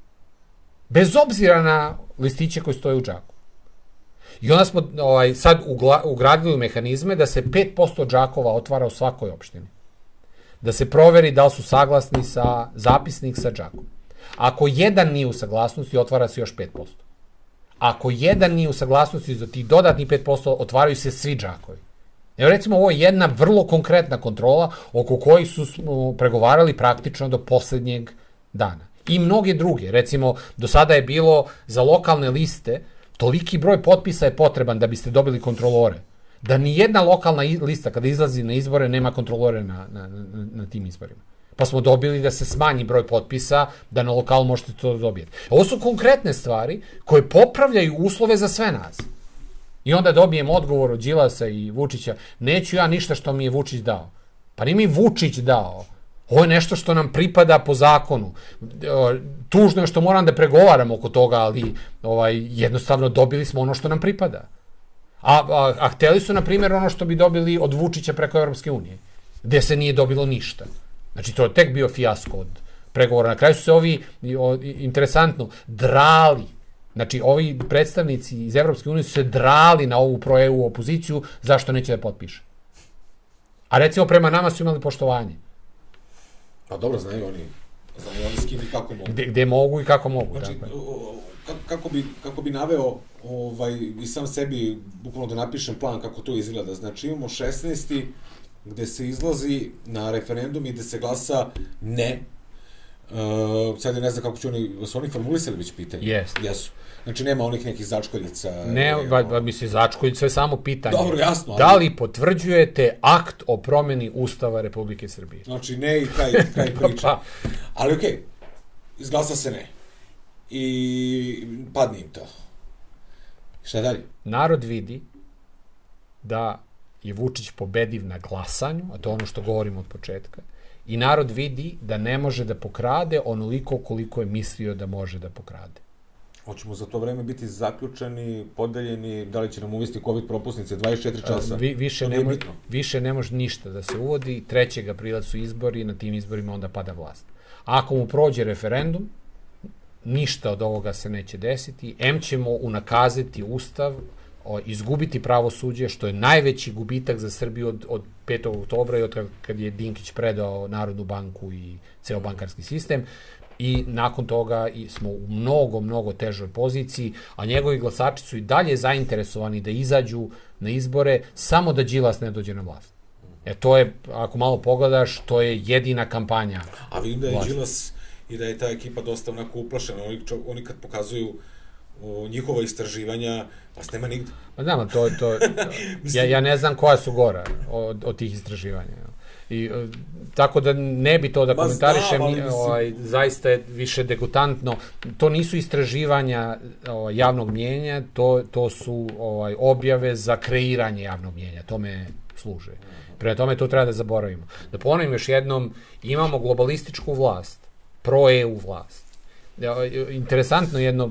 Bez obzira na listiće koji stoje u džaku. I onda smo sad ugradili mehanizme da se 5% džakova otvara u svakoj opštini. Da se proveri da li su saglasni sa zapisnik sa džakom. Ako jedan nije u saglasnosti, otvara se još 5%. Ako jedan nije u saglasnosti za tih dodatnih 5%, otvaraju se svi džakovi. Evo recimo, ovo je jedna vrlo konkretna kontrola oko kojih su pregovarali praktično do poslednjeg dana. I mnoge druge. Recimo, do sada je bilo za lokalne liste, toliki broj potpisa je potreban da biste dobili kontrolore. Da ni jedna lokalna lista kada izlazi na izbore nema kontrolore na tim izborima. Pa smo dobili da se smanji broj potpisa, da na lokalu možete to dobijeti. Ovo su konkretne stvari koje popravljaju uslove za sve nas. I onda dobijem odgovor od Đilasa i Vučića, neću ja ništa što mi je Vučić dao. Pa nije mi Vučić dao. Ovo je nešto što nam pripada po zakonu. Tužno je što moram da pregovaram oko toga, ali jednostavno dobili smo ono što nam pripada. A hteli su, na primjer, ono što bi dobili od Vučića preko Evropske unije, gde se nije dobilo ništa. Znači, to je tek bio fijasko od pregovora. Na kraju su se ovi, interesantno, drali. Znači, ovi predstavnici iz Evropske unije su se drali na ovu pro-EU opoziciju, zašto neće da potpiše. A recimo, prema nama su imali poštovanje. Pa dobro, znaju oni s kim i kako mogu. Gde mogu i kako mogu. Znači, kako bi naveo i sam sebi, bukvalno da napišem plan kako to izgleda. Znači, imamo 16. gde se izlazi na referendum i gde se glasa ne. Sad je ne znam kako će su oni formulisali već pitanje. Jesu. Znači, nema onih nekih začkoljica. Ne, mislim, začkoljica je samo pitanje. Dobro, jasno. Da li potvrđujete akt o promeni Ustava Republike Srbije? Znači, ne i kraj priča. Ali okej, izglasa se ne. I padne im to. Šta je dalje? Narod vidi da je Vučić pobediv na glasanju, a to je ono što govorimo od početka, I narod vidi da ne može da pokrade onoliko koliko je mislio da može da pokrade. Hoćemo za to vreme biti zaključeni, podeljeni, da li će nam uvesti COVID propusnice 24 časa? Više ne može ništa da se uvodi, 3. aprila su izbori, na tim izborima onda pada vlast. Ako mu prođe referendum, ništa od ovoga se neće desiti, ćemo unakaziti ustav, izgubiti pravosuđe, što je najveći gubitak za Srbiju od 5. oktobra i od kad je Dinkić predao Narodnu banku i ceo bankarski sistem, i nakon toga smo u mnogo težoj poziciji, a njegovi glasači su i dalje zainteresovani da izađu na izbore samo da Đilas ne dođe na vlast. To je, ako malo pogledaš, to je jedina kampanja. A vidim da je Đilas i da je ta ekipa dosta onako uplašena. Oni kad pokazuju njihova istraživanja, vas nema nigde. Pa znam, ja ne znam koja su gora od tih istraživanja. Tako da ne bi to da komentarišem, zaista je više degutantno. To nisu istraživanja javnog mnijenja, to su objave za kreiranje javnog mnijenja, tome služe. Prema tome to treba da zaboravimo. Da ponovim još jednom, imamo globalističku vlast, pro-EU vlast. Interesantno jedno,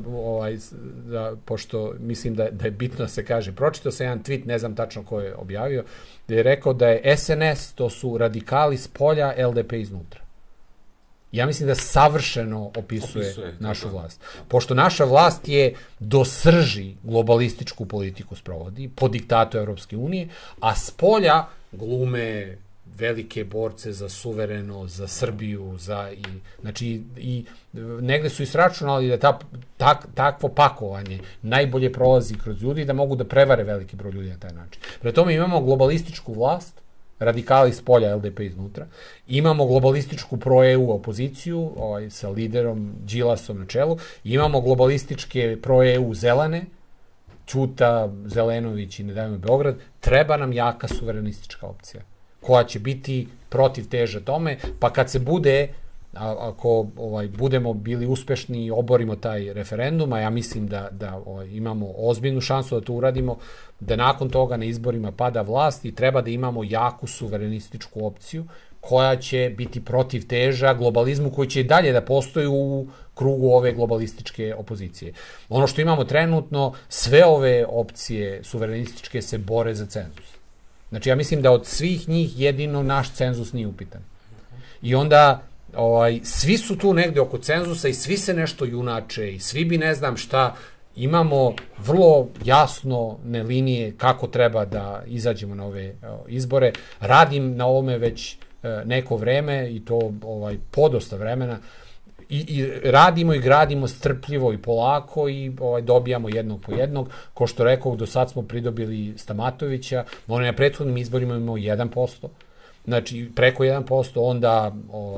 pošto mislim da je bitno da se kaže, pročitao sam jedan tweet, ne znam tačno ko je objavio, da je rekao da je SNS, to su radikali s polja, LDP iznutra. Ja mislim da savršeno opisuje našu vlast. Pošto naša vlast je do srži globalističku politiku sprovodi, po diktatu Evropske unije, a s polja glume velike borce za suvereno, za Srbiju, znači i negde su isračunali da takvo pakovanje najbolje prolazi kroz ljudi da mogu da prevare veliki broj ljudi na taj način. Pre tome imamo globalističku vlast, radikali s polja, LDP iznutra, imamo globalističku pro-EU opoziciju sa liderom Đilasom na čelu, imamo globalističke pro-EU zelene, Ćuta, Zelenović i Ne davimo Beograd, treba nam jaka suverenistička opcija koja će biti protiv teže tome, pa kad se bude, ako budemo bili uspešni i oborimo taj referendum, a ja mislim da imamo ozbiljnu šansu da to uradimo, da nakon toga na izborima pada vlast i treba da imamo jaku suverenističku opciju koja će biti protiv teža globalizmu koji će i dalje da postoji u krugu ove globalističke opozicije. Ono što imamo trenutno, sve ove opcije suverenističke se bore za cenzus. Znači, ja mislim da od svih njih jedino naš cenzus nije upitan. I onda svi su tu negde oko cenzusa i svi se nešto junače i svi bi ne znam šta, imamo vrlo jasne linije kako treba da izađemo na ove izbore. Radim na ovome već neko vreme i to podosta vremena i radimo i gradimo strpljivo i polako i dobijamo jednog po jednog. Ko što rekao, do sad smo pridobili Stamatovića, on je na prethodnim izborima imao 1%, znači preko 1%, onda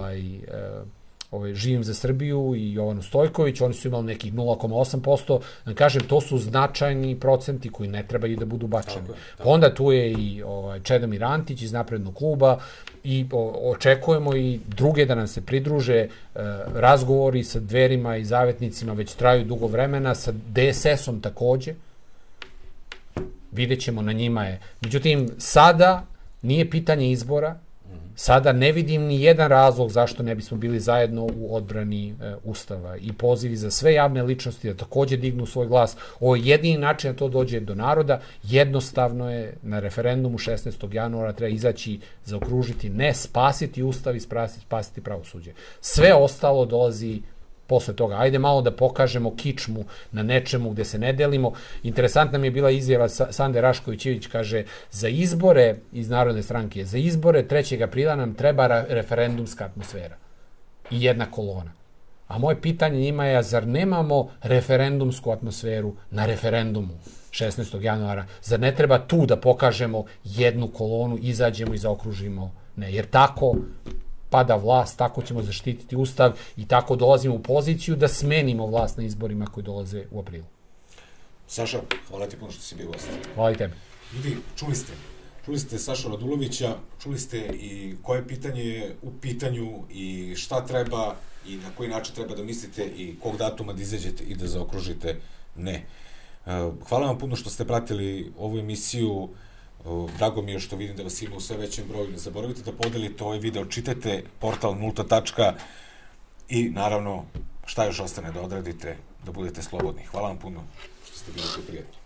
Živim za Srbiju i Jovanu Stojković, oni su imali nekih 0,8%, da kažem, to su značajni procenti koji ne trebaju da budu bačeni. Onda tu je i Čedomir Antić iz Naprednog kluba i očekujemo i druge da nam se pridruže. Razgovori sa Dverima i Zavetnicima već traju dugo vremena, sa DSS-om takođe, vidjet ćemo, na njima je. Međutim, sada nije pitanje izbora, sada ne vidim ni jedan razlog zašto ne bismo bili zajedno u odbrani Ustava i pozivi za sve javne ličnosti da takođe dignu svoj glas. Ovo je jedini način da to dođe do naroda. Jednostavno je na referendumu 16. januara treba izaći, zaokružiti, ne spasiti Ustav i spasiti pravosuđe. Sve ostalo dolazi posle toga. Ajde malo da pokažemo kičmu na nečemu gde se ne delimo. Interesantna mi je bila izjava Sande Rašković-Ivić, kaže, za izbore iz Narodne stranke, za izbore 3. aprila nam treba referendumska atmosfera i jedna kolona. A moje pitanje njima je, zar nemamo referendumsku atmosferu na referendumu 16. januara? Zar ne treba tu da pokažemo jednu kolonu, izađemo i zaokružimo? Ne, jer tako pada vlast, tako ćemo zaštititi Ustav i tako dolazimo u poziciju da smenimo vlast na izborima koji dolaze u aprilu. Saša, hvala ti puno što si bio gost. Hvala i tebi. Ljudi, čuli ste Sašu Radulovića, čuli ste i koje pitanje je u pitanju i šta treba i na koji način treba da mislite i kog datuma da izađete i da zaokružite ne. Hvala vam puno što ste pratili ovu emisiju Drago mi je što vidim da vas ima u sve većem broju. Ne zaboravite da podelite ovaj video, čitajte portal Nulta tačka i naravno šta još ostane da odradite, da budete slobodni. Hvala vam puno što ste bili tu prijatni.